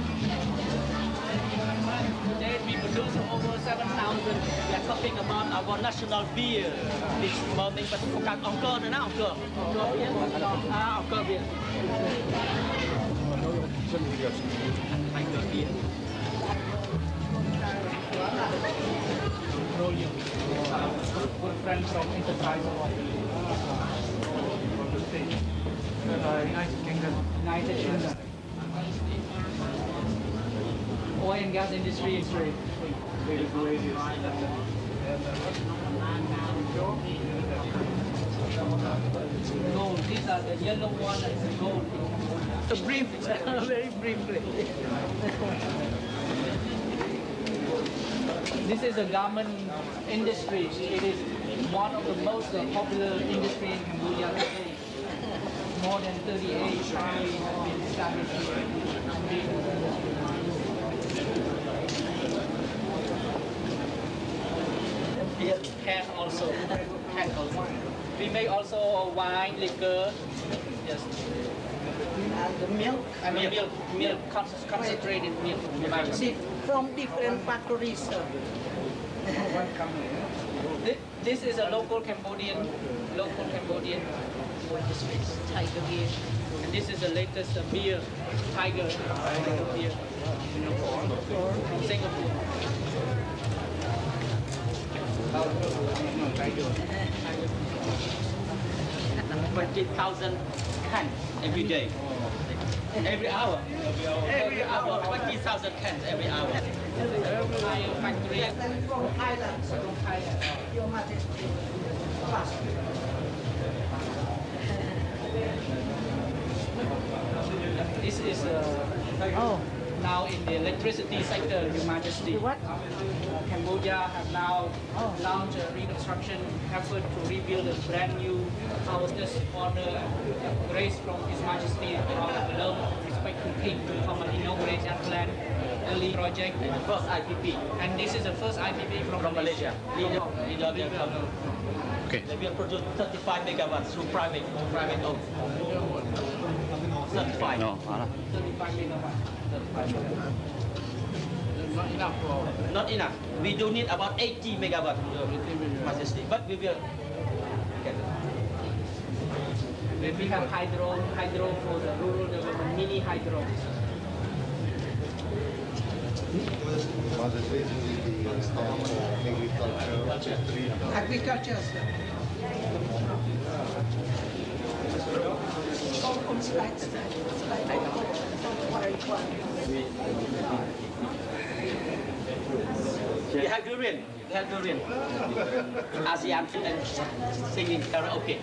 Today we produce over 7,000. We are talking about our our national beer this morning, but forgot Angkor nữa Angkor. Angkor beer. Angkor beer. Good friends from Enterprise United Kingdom. United Kingdom. Oil and gas industry is very gold. These are the yellow one and the gold. Brief, very briefly. This is a garment industry. It is one of the most popular industry in Cambodia today. More than 38 factories have been established here. Can also. We make also wine, liquor. Yes. And the milk. And milk, concentrated milk. From different factories. This is a local Cambodian Tiger beer. and this is the latest beer, Tiger beer from Singapore. 20,000 cans every day. Every hour. Every hour. 20,000 cans every hour. Factory. From Thailand. Your Majesty. This is now in the electricity sector, Your Majesty. What? Cambodia have now launched a reconstruction effort to rebuild a brand new house. This honor grace from His Majesty our love, respect to King from an inauguration plan, early project. And the first IPP And this is the first IPP from Malaysia. Okay. They will produce 35 megawatts through private owned. 35. No, 35 megawatts. Not enough. We do need about 80 megawatts, Majesty. But we will get it. We have hydro for the rural development, mini hydro. Agriculture. On slide. We have durian. ASEAN and singing karaoke.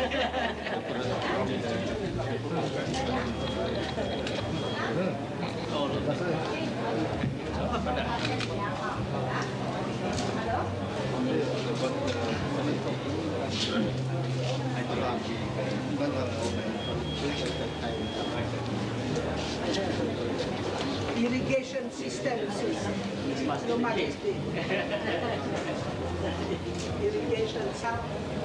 Irrigation systems, Your Majesty. Irrigation sound.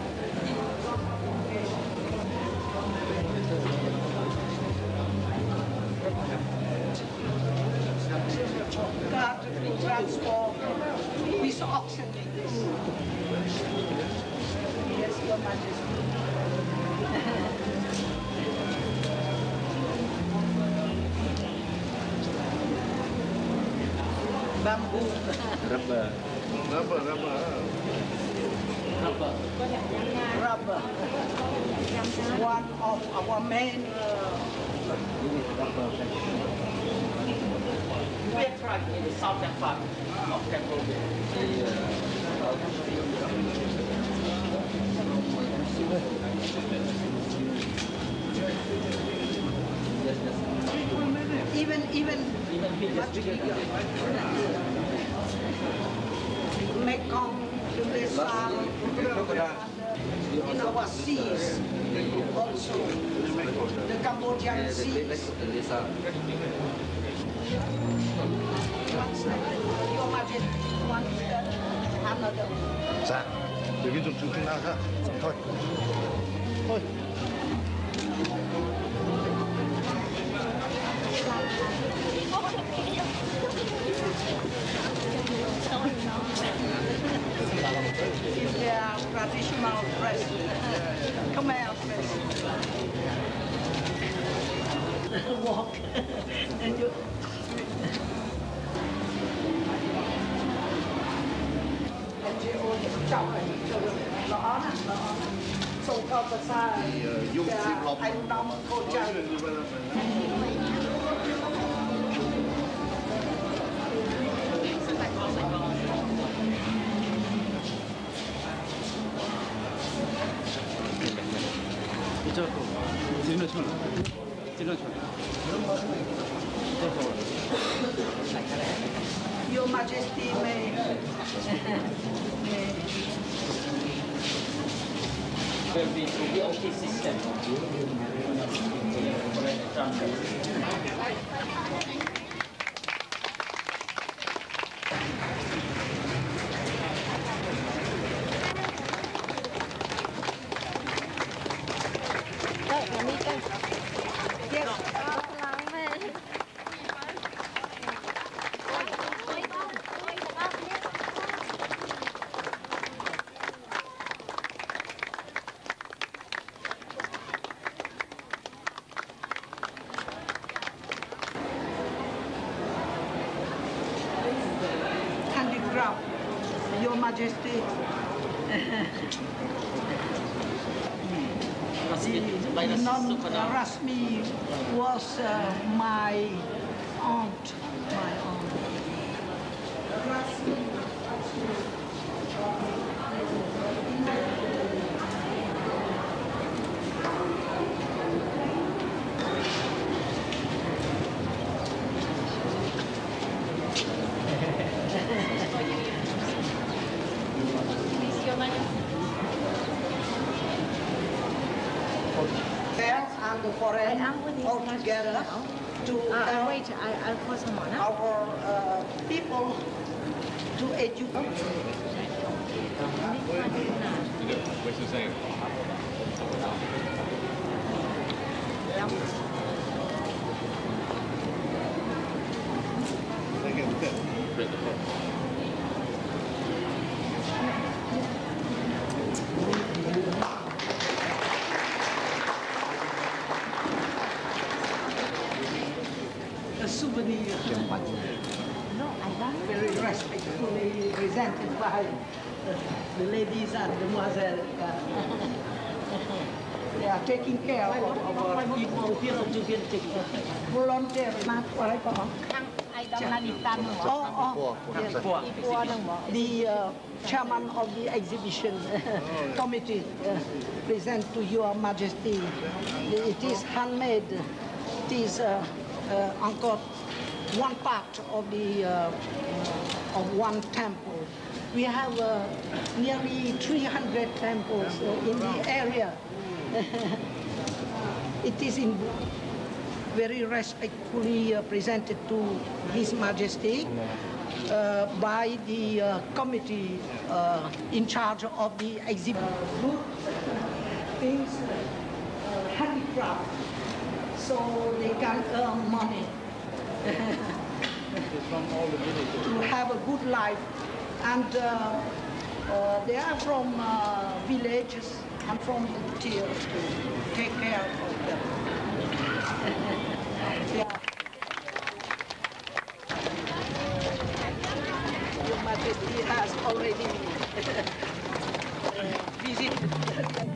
Got to transport this auction. Yes, Your Majesty. Bamboo. Rubber. Rubber. One of our main We are trying in the southern part of Cambodia. even much bigger. Mekong, in our seas, also the Cambodian seas. Your Majesty, one another. Dạ. Để cái dùng chúng ta ra. Thôi. Thôi. Come out. Walk. And you. Xong cho ta xa anh đóng cô chơi. Your Majesty may Will be through the OT system. handicraft, Your Majesty. Rasmi was my aunt. And the foreign all together to wait, I'll call someone. Our people to educate. What's the saying? A souvenir. No, I don't. Very respectfully presented by the ladies and demoiselles. They are taking care of our people voluntarily. The chairman of the exhibition committee present to Your Majesty. It is handmade. It is encore one part of the of one temple. We have nearly 300 temples in the area. It is very respectfully presented to His Majesty by the committee in charge of the exhibition. Good things, handicraft, so they can earn money to have a good life. And they are from villages and from the tiers to take care of them. Yeah. Your Majesty has already visited.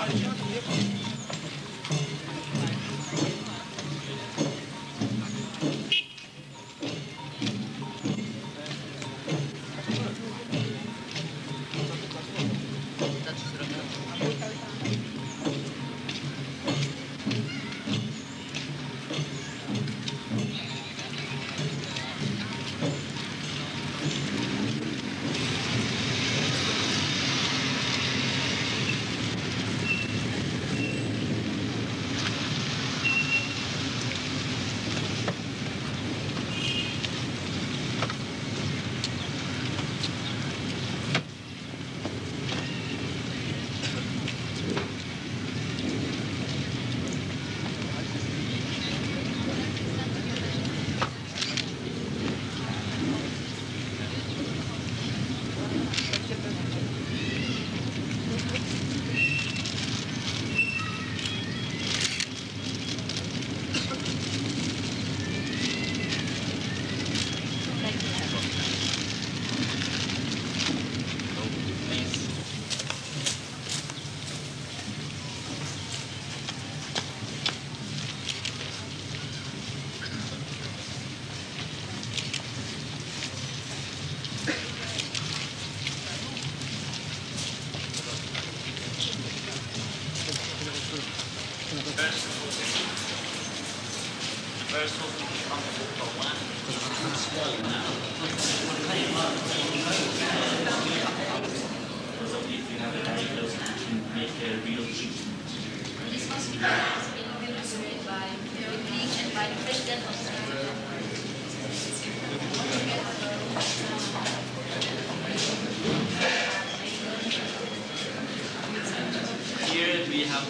Here we have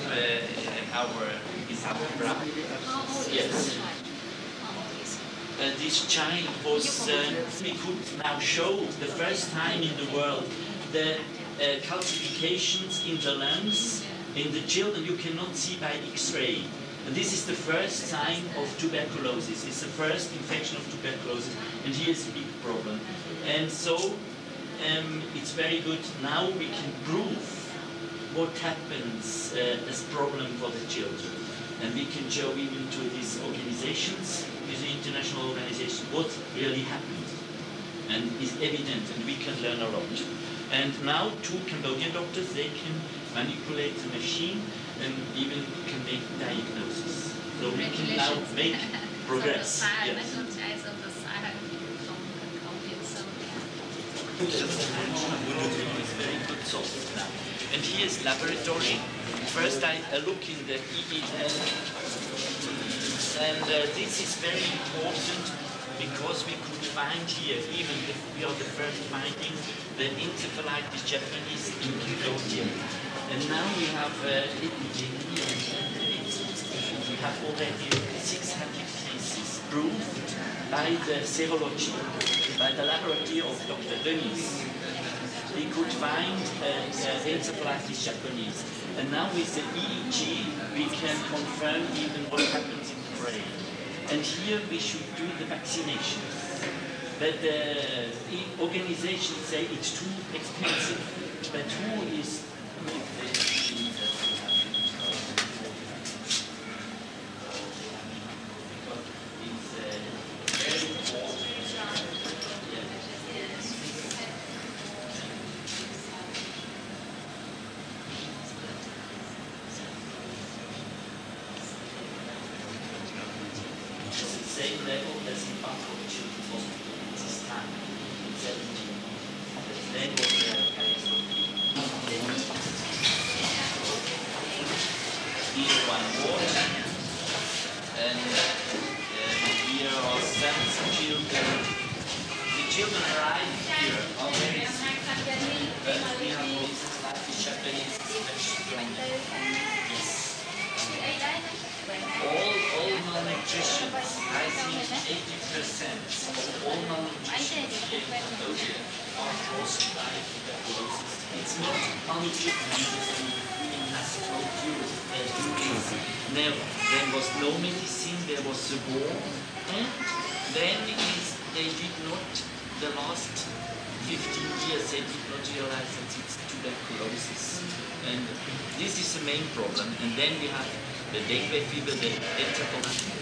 our Isabra. Yes. This child was, we could now show the first time in the world the calcifications in the lungs in the children you cannot see by X-ray. And this is the first sign of tuberculosis. It's the first infection of tuberculosis, and here is a big problem. And so it's very good. Now we can prove what happens as problem for the children. And we can show even to these organizations, these international organizations, what really happened. And is evident, and we can learn a lot. And now two Cambodian doctors, they can manipulate the machine and even can make diagnosis. So we can now make progress. Yes. It's very good soft now. And here is laboratory. First I look in the EEL, and this is very important because we could find here, even if we are the first finding, the encephalitis Japanese in Cambodia. And now we have we have already 600 cases proved by the serology, by the laboratory of Dr. Denis. We could find encephalitis Japanese. And now with the EEG, we can confirm even what happens in the brain. And here we should do the vaccination. But the organizations say it's too expensive. But who is same level as in Bangkok Children's Hospital at this time, in 17. Then was here one more, and here are 7 children. The children arrived here are very sick, but we have also slightly Japanese yes. All malnutrition, I think 80% of all malnutrition here in Cambodia are caused by tuberculosis. It's not malnutrition, has told you never. There was no medicine, there was a war, and then they did not, the last 15 years they did not realize that it's tuberculosis. And this is the main problem. And then we have the dengue fever, the encephalitis.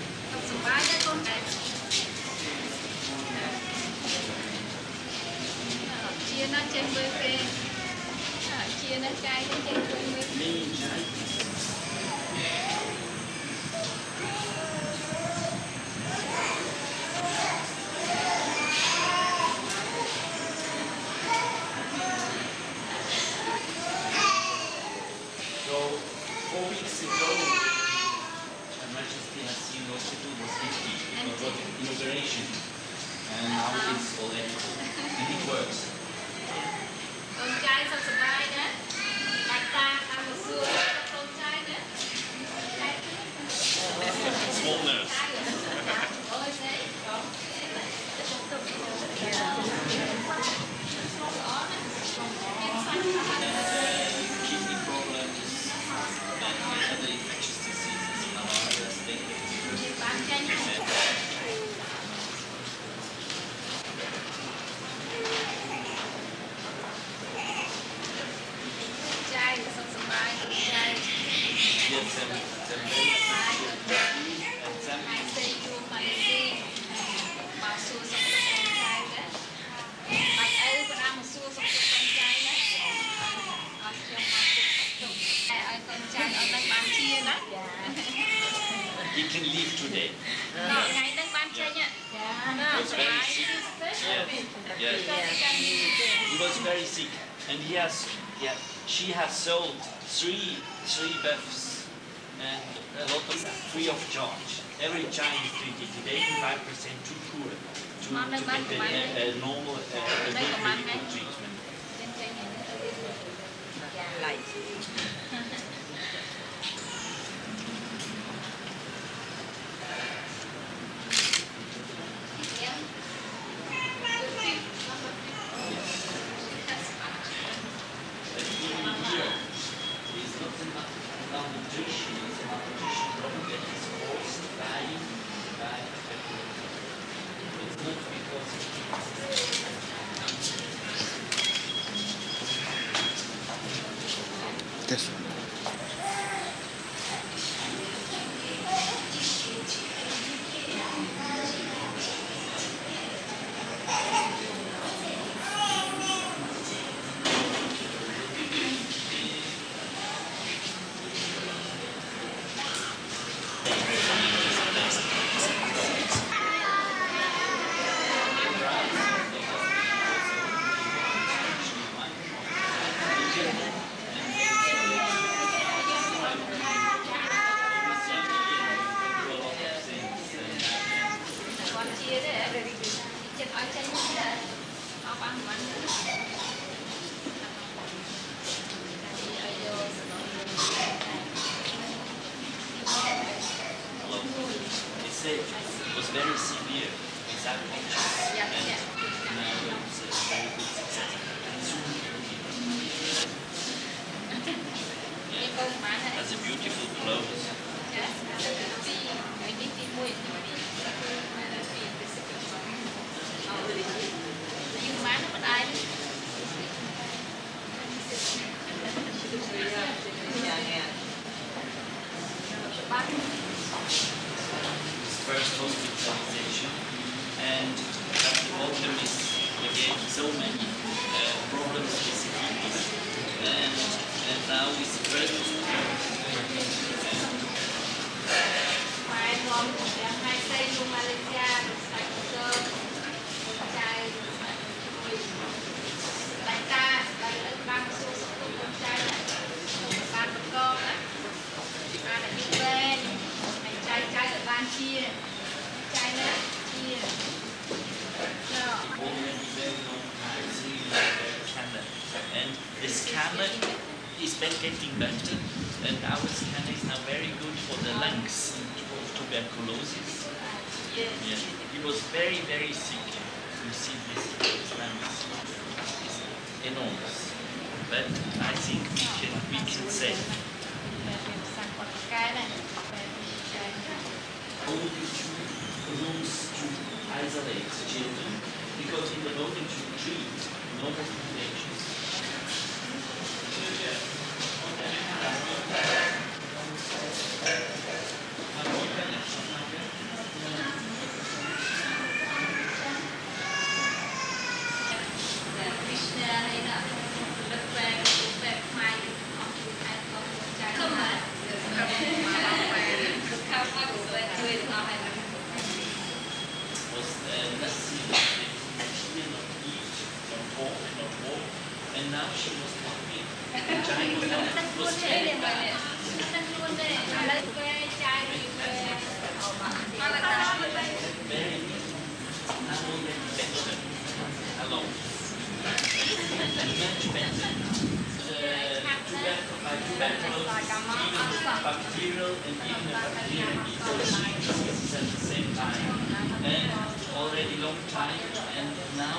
So 4 weeks ago, Her Majesty has seen hospital was empty for the inauguration, and now it's already full, and it works. Small nurse. Kidney problems, and other infectious diseases, malaria, dengue. He can leave today. He was very sick. Yeah. He was very sick, and she has sold three buffs and a lot of free of charge. Every child is treated with 85% too poor to get a normal, a good medical treatment. This one. It was very severe, exact pictures, and now it's a very good success. Has a beautiful clothes. First hospitalization, and at the bottom is again so many problems with the kidneys, and now is the first and the scanner is been getting better, and our scanner is now very good for the lungs of tuberculosis. Yeah. He was very, very sick. You see this lungs is enormous. But I think we can say only 2 rooms to isolate children, because in the moment you treat now she was talking. Hello. Much better. Bacterial and even bacterial diseases at the same time. And already long time, and now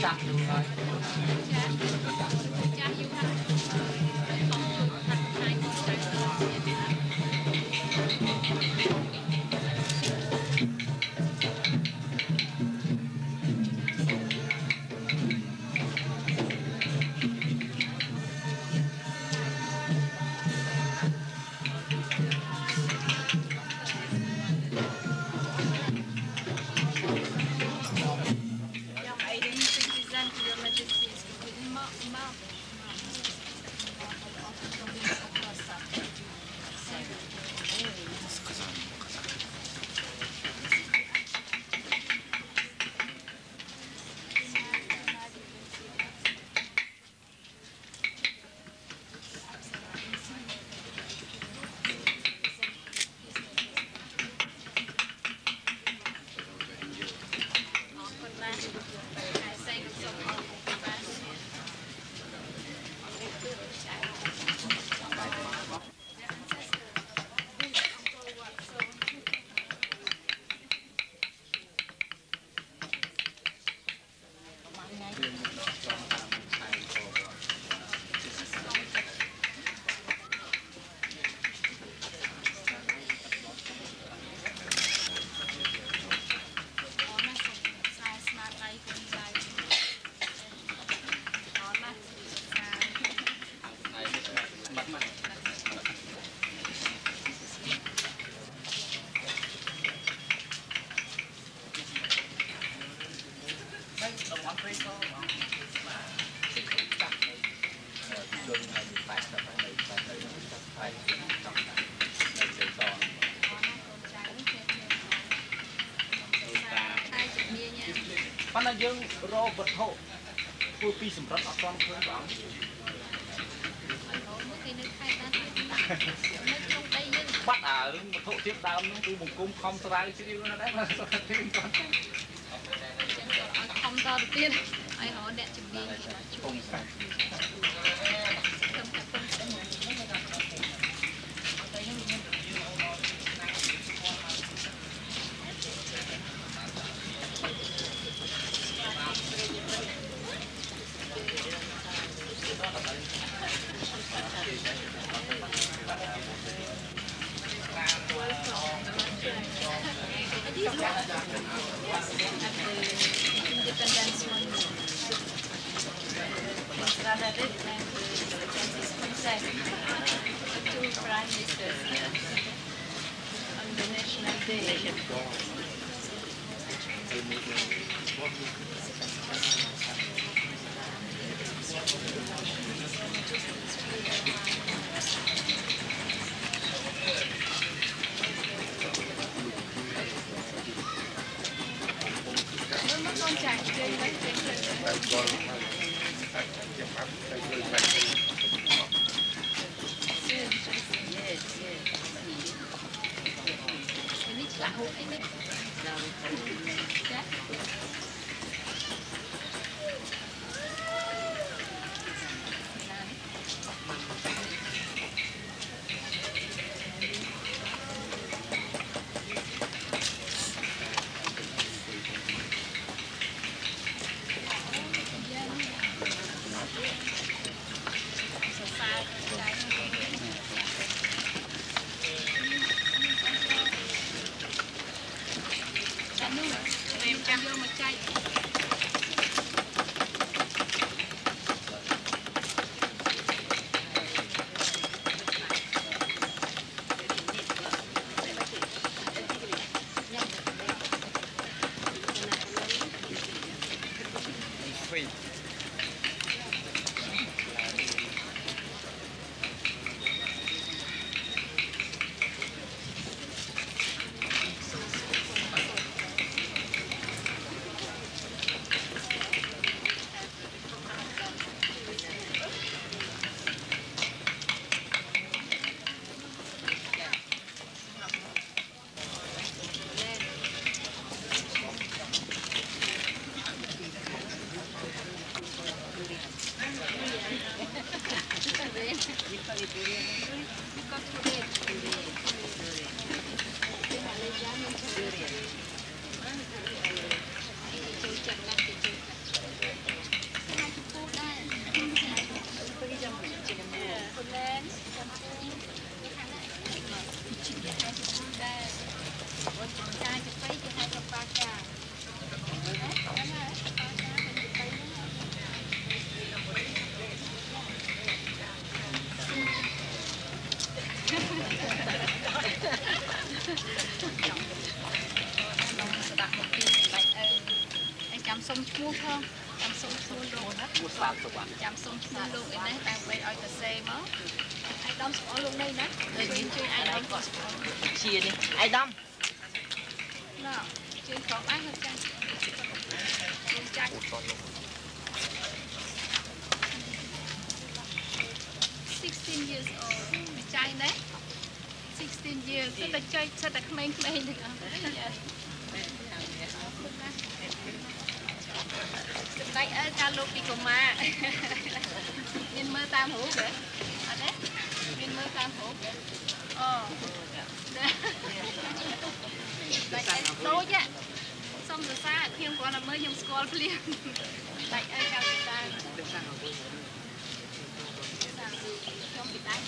ប៉ុន្តែយើងរកវត្ថុធ្វើពីសម្រាប់អត់ទាន់ឃើញបងគេនៅខេត្តដែរនៅក្នុងដីយើងបាត់អារឿងវត្ថុទៀបដើមនោះគឺបង្គំខំស្រាវជ្រាវណាស់ដែរបាទសុខភាពគាត់ខំតទៅទៀតឲ្យរកអ្នកជំនាញជួយសាច់Independence Monument. Rather than princess, two prime ministers on the national day. Con chạy trên đấy trên ចាំសុំឈ្មោះផងចាំសុំឈ្មោះលោកណាឈ្មោះស្លាប់ទៅបាទចាំសុំឈ្មោះលោកឯនេះដើម្បីឲ្យទៅសេមកអាយដាមស្គាល់លោកនេះណាជួយអាយដាមគាត់ស្គាល់ជានេះអាយដាមណាជួយផងដែរចាចា16 years old ម្ចាស់ណា16 years ទៅចុយសិតតែក្មេងៗទាំងអស់សម្ដេចអើការលោកពីកុមារមានមើលតាមរូបទេអត់ទេមានមើលតាមរូបទេអូតែដូចសុំសរសើរខ្ញុំគ្រាន់តែមើលខ្ញុំស្គាល់ភ្លាមតែអើកាលពីដើមខ្ញុំពីដើម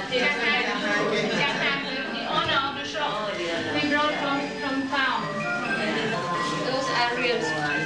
the owner of the shop. We brought from town. Those are real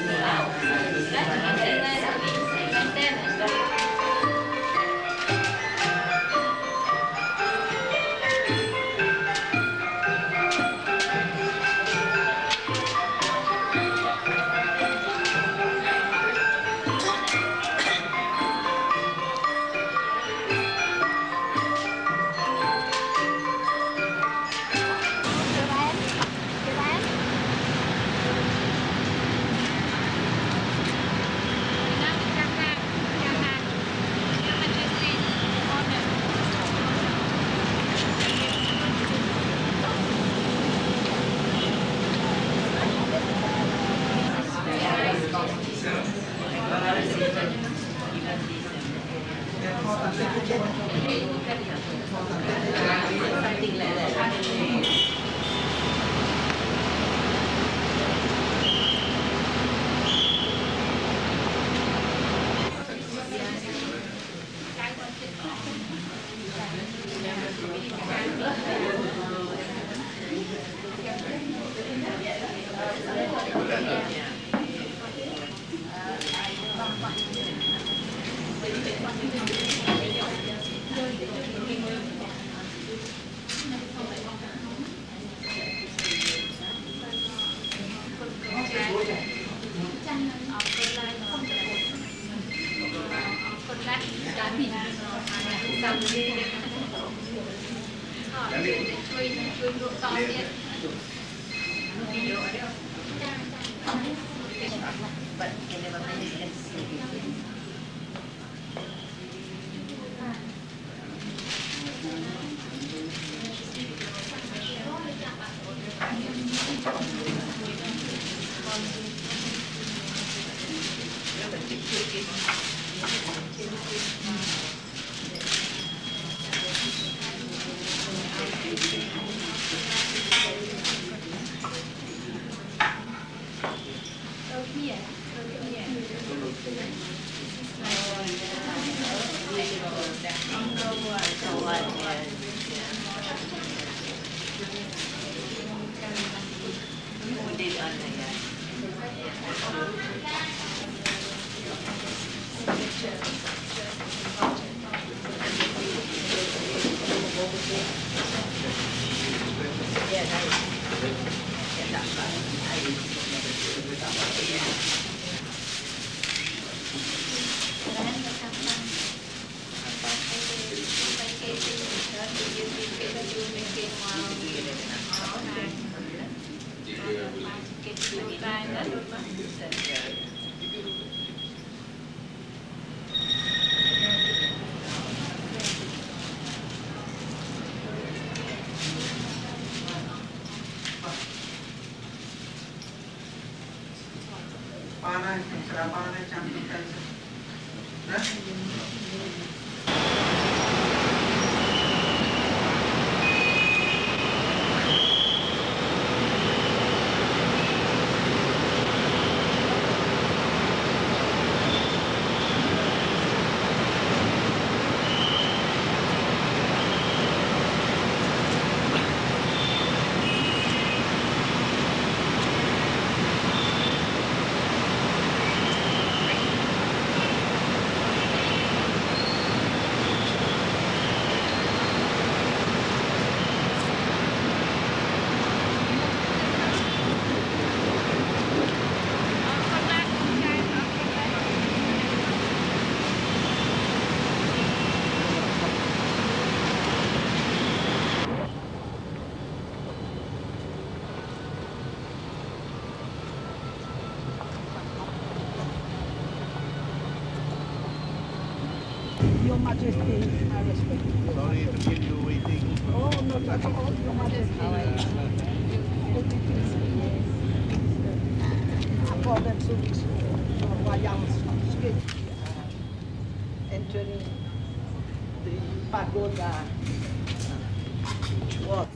Your Majesty, I respect you. Sorry to keep you waiting. Oh, no, that's all, Your Majesty. According to this royal schedule, entering the pagoda, which was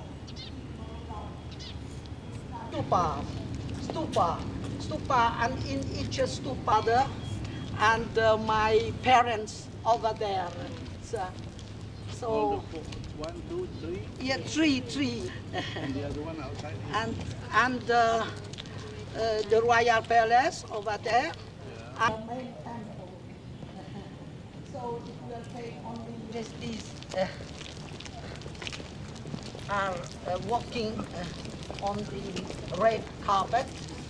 stupa, and in each stupa there, and my parents over there, So, 1, 2, 3. yeah, three. And the other one outside. And the Royal Palace over there. Yeah. And main temple. So it will take only just these are walking on the red carpet.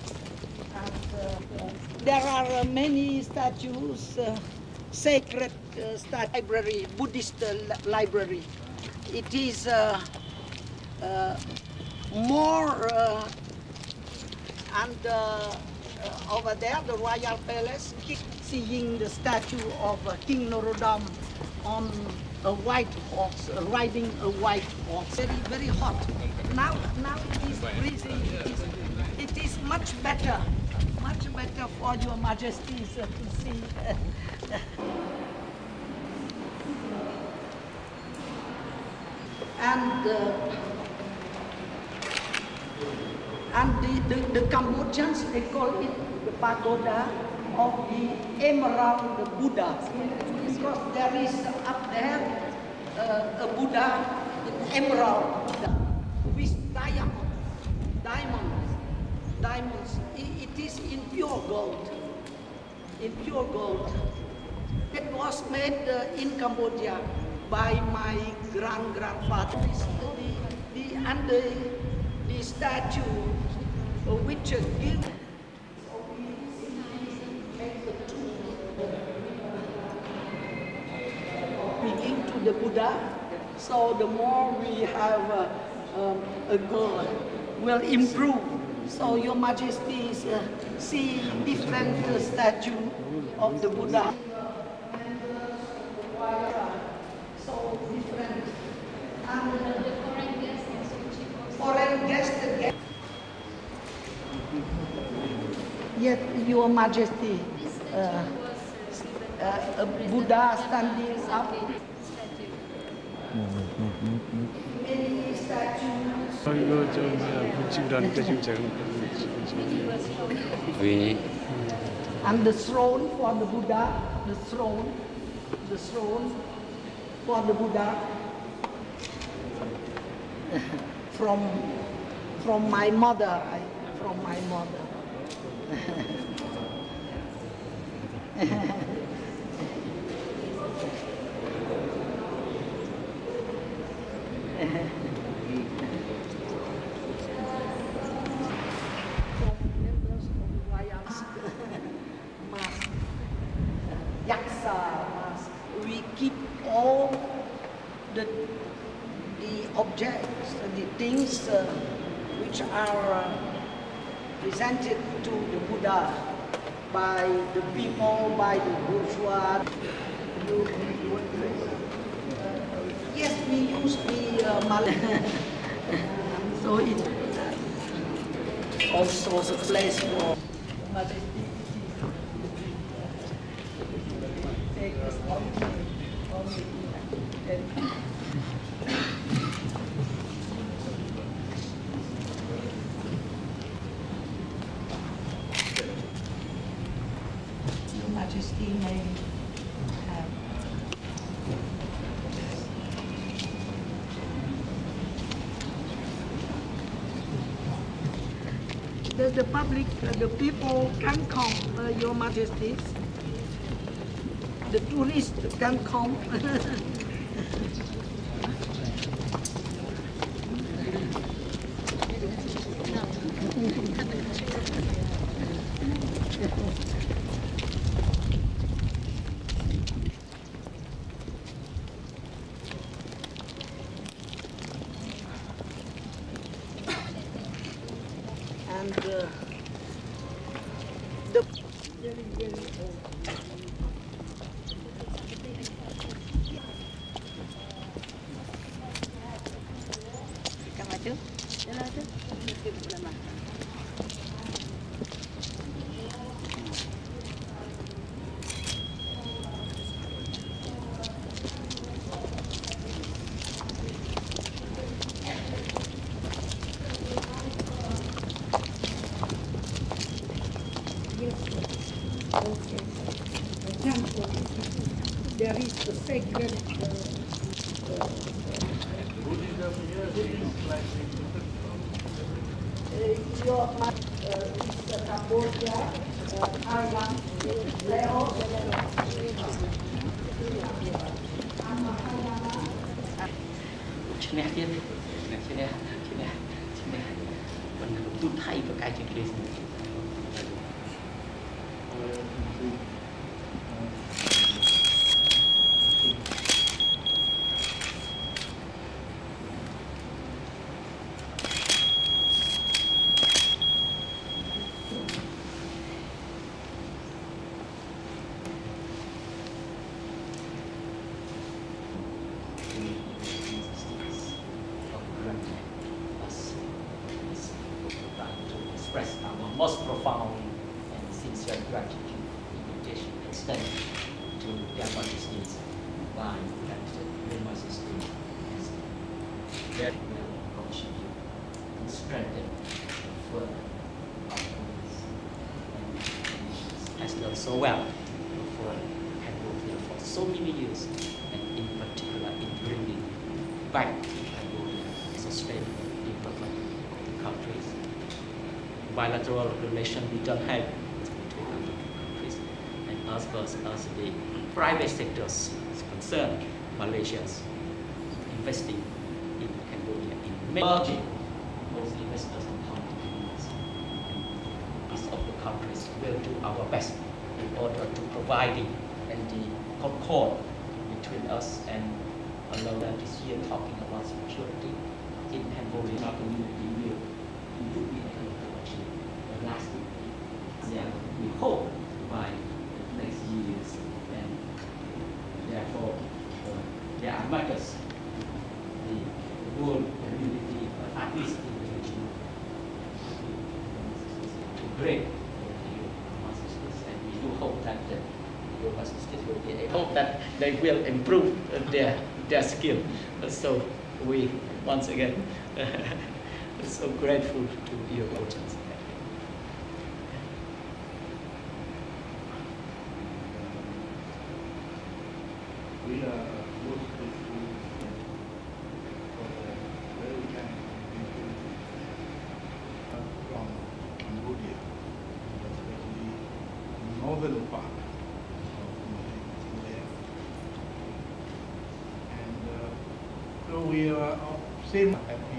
And there are many statues, sacred library, Buddhist library. It is more and over there, the Royal Palace, keep seeing the statue of King Norodom on a white horse, riding a white horse. Very, very hot. Now it is breezy. It is much better for Your Majesties to see. And the Cambodians, they call it the pagoda of the Emerald Buddha, because there is up there a Buddha, an emerald Buddha, with diamonds. It is in pure gold. It was made in Cambodia by my grandfather. The statue which give speaking to the Buddha. So the more we have a girl, will improve. So Your Majesties see different statue of the Buddha. So different. And foreign guests. Yet Your Majesty, a Buddha standing up. Many statues. And the throne for the Buddha, the throne for the Buddha from my mother, we keep all the objects, the things which are presented to the Buddha by the people, by the bourgeois. Yes, we use the Malay. So it also is a place for Your Majesty may have. The public, the people can come, Your Majesties. The tourists can come. And the very old. Ikan ada? Yang ada? Okay. The temple. There is the sacred Cambodia, Thailand, Laos, ChinaទៀតChinaមិនទូថៃប្រកាសជាគេexpress our most profound and sincere gratitude invitation extended to their Majesties by Their Majesty as very well contribute and strengthen further our communities and has done so well for Cambodia for so many years, and in particular in bringing back Cambodia as a sustainable development of the countries. Bilateral relation we don't have between our two countries, and as far as the private sectors is concerned, Malaysia is investing in Cambodia in merging those investors and companies. Each of the countries will do our best in order to providing and the concord between us, and although that is here talking about security in Cambodia, our community will be lasting. Yeah, we hope by next years, and therefore there are matters the world community, at least in the region, to break and we do hope that the will be able, hope that they will improve their skill. So we once again so grateful to your audience. We are most grateful for the very kind people from Cambodia, especially the northern part of Malaysia. And so we are same happy,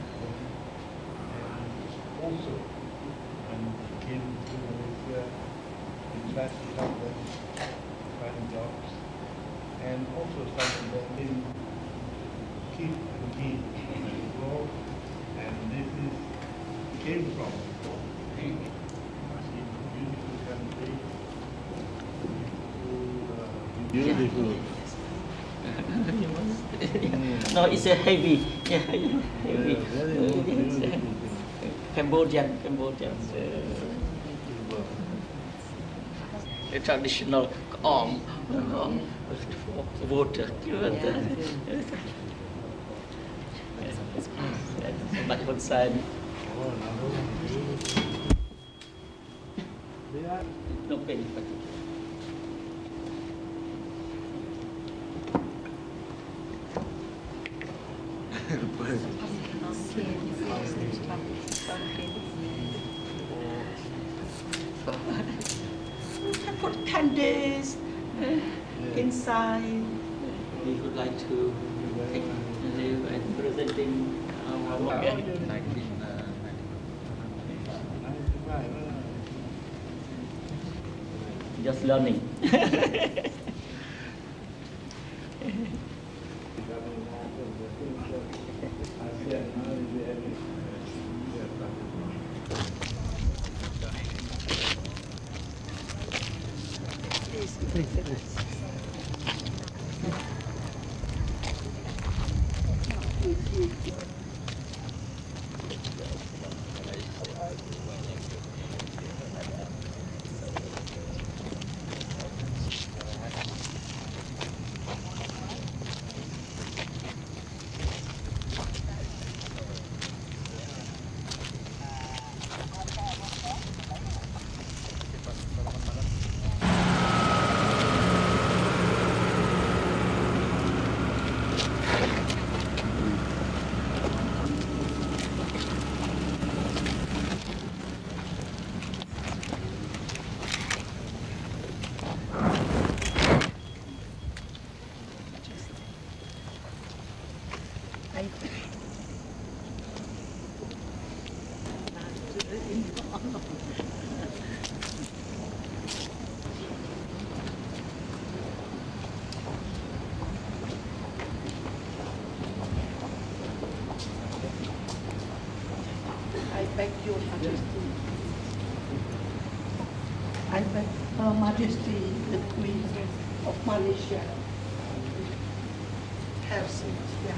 and also when we came to Malaysia, we tried to help them find jobs, and also something that can keep routine and grow, and this is came from beautiful country, beautiful. No, it's a heavy, heavy. Cambodian. A traditional arm. Water. But one side. No penny. We can put candies inside. We would like to take and presenting our work. Just learning. I beg your Majesty. I beg Her Majesty the Queen of Malaysia. Have seat. Yeah.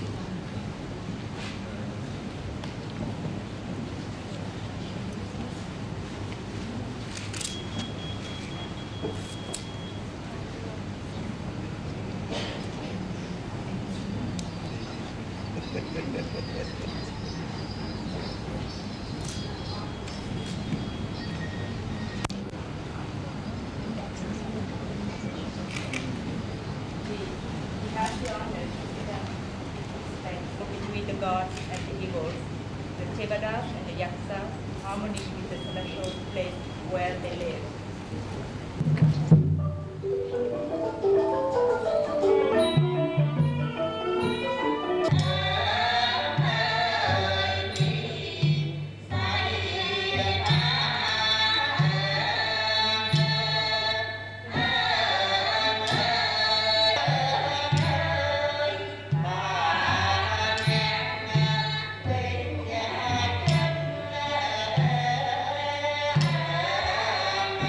Between the gods and the evils, the Tevadas and the Yaksas, harmony with the celestial place where they live. Hãy subscribe cho kênh Ghiền Mì Gõ để không bỏ lỡ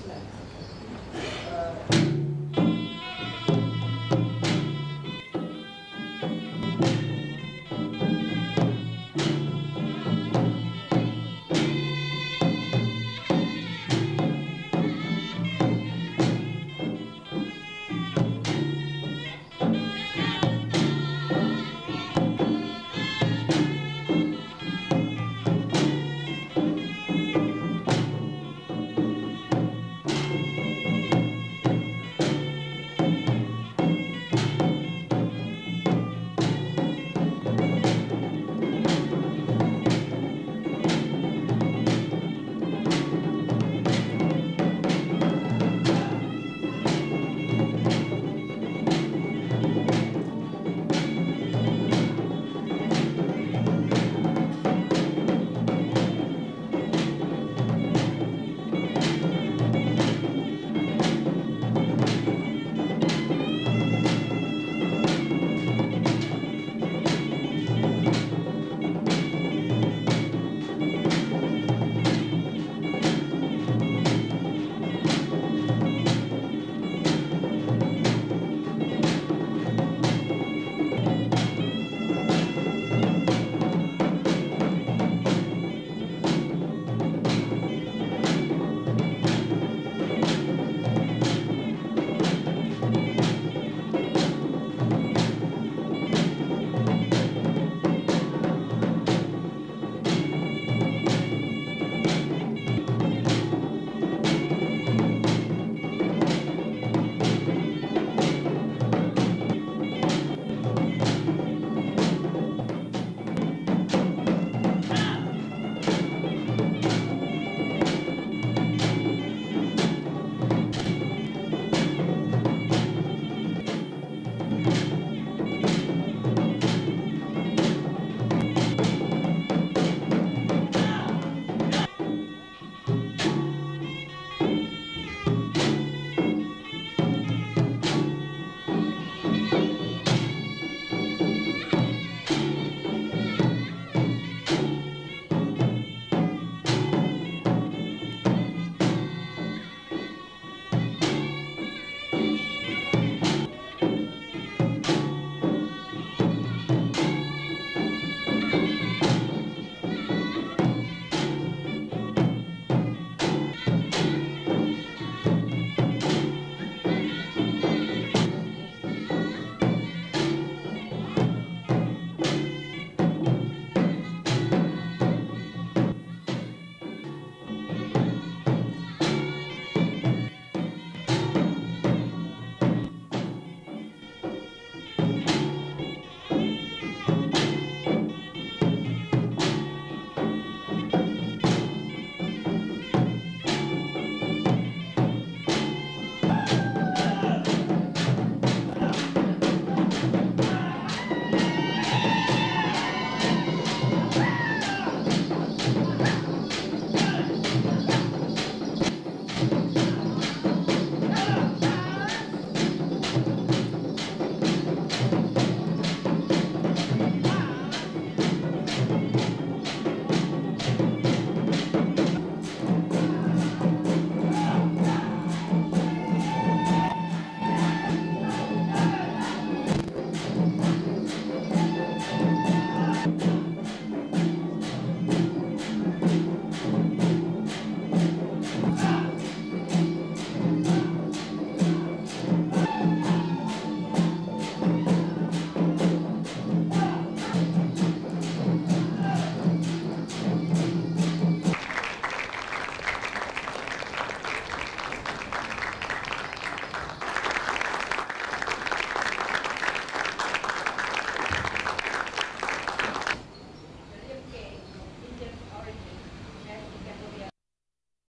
flag.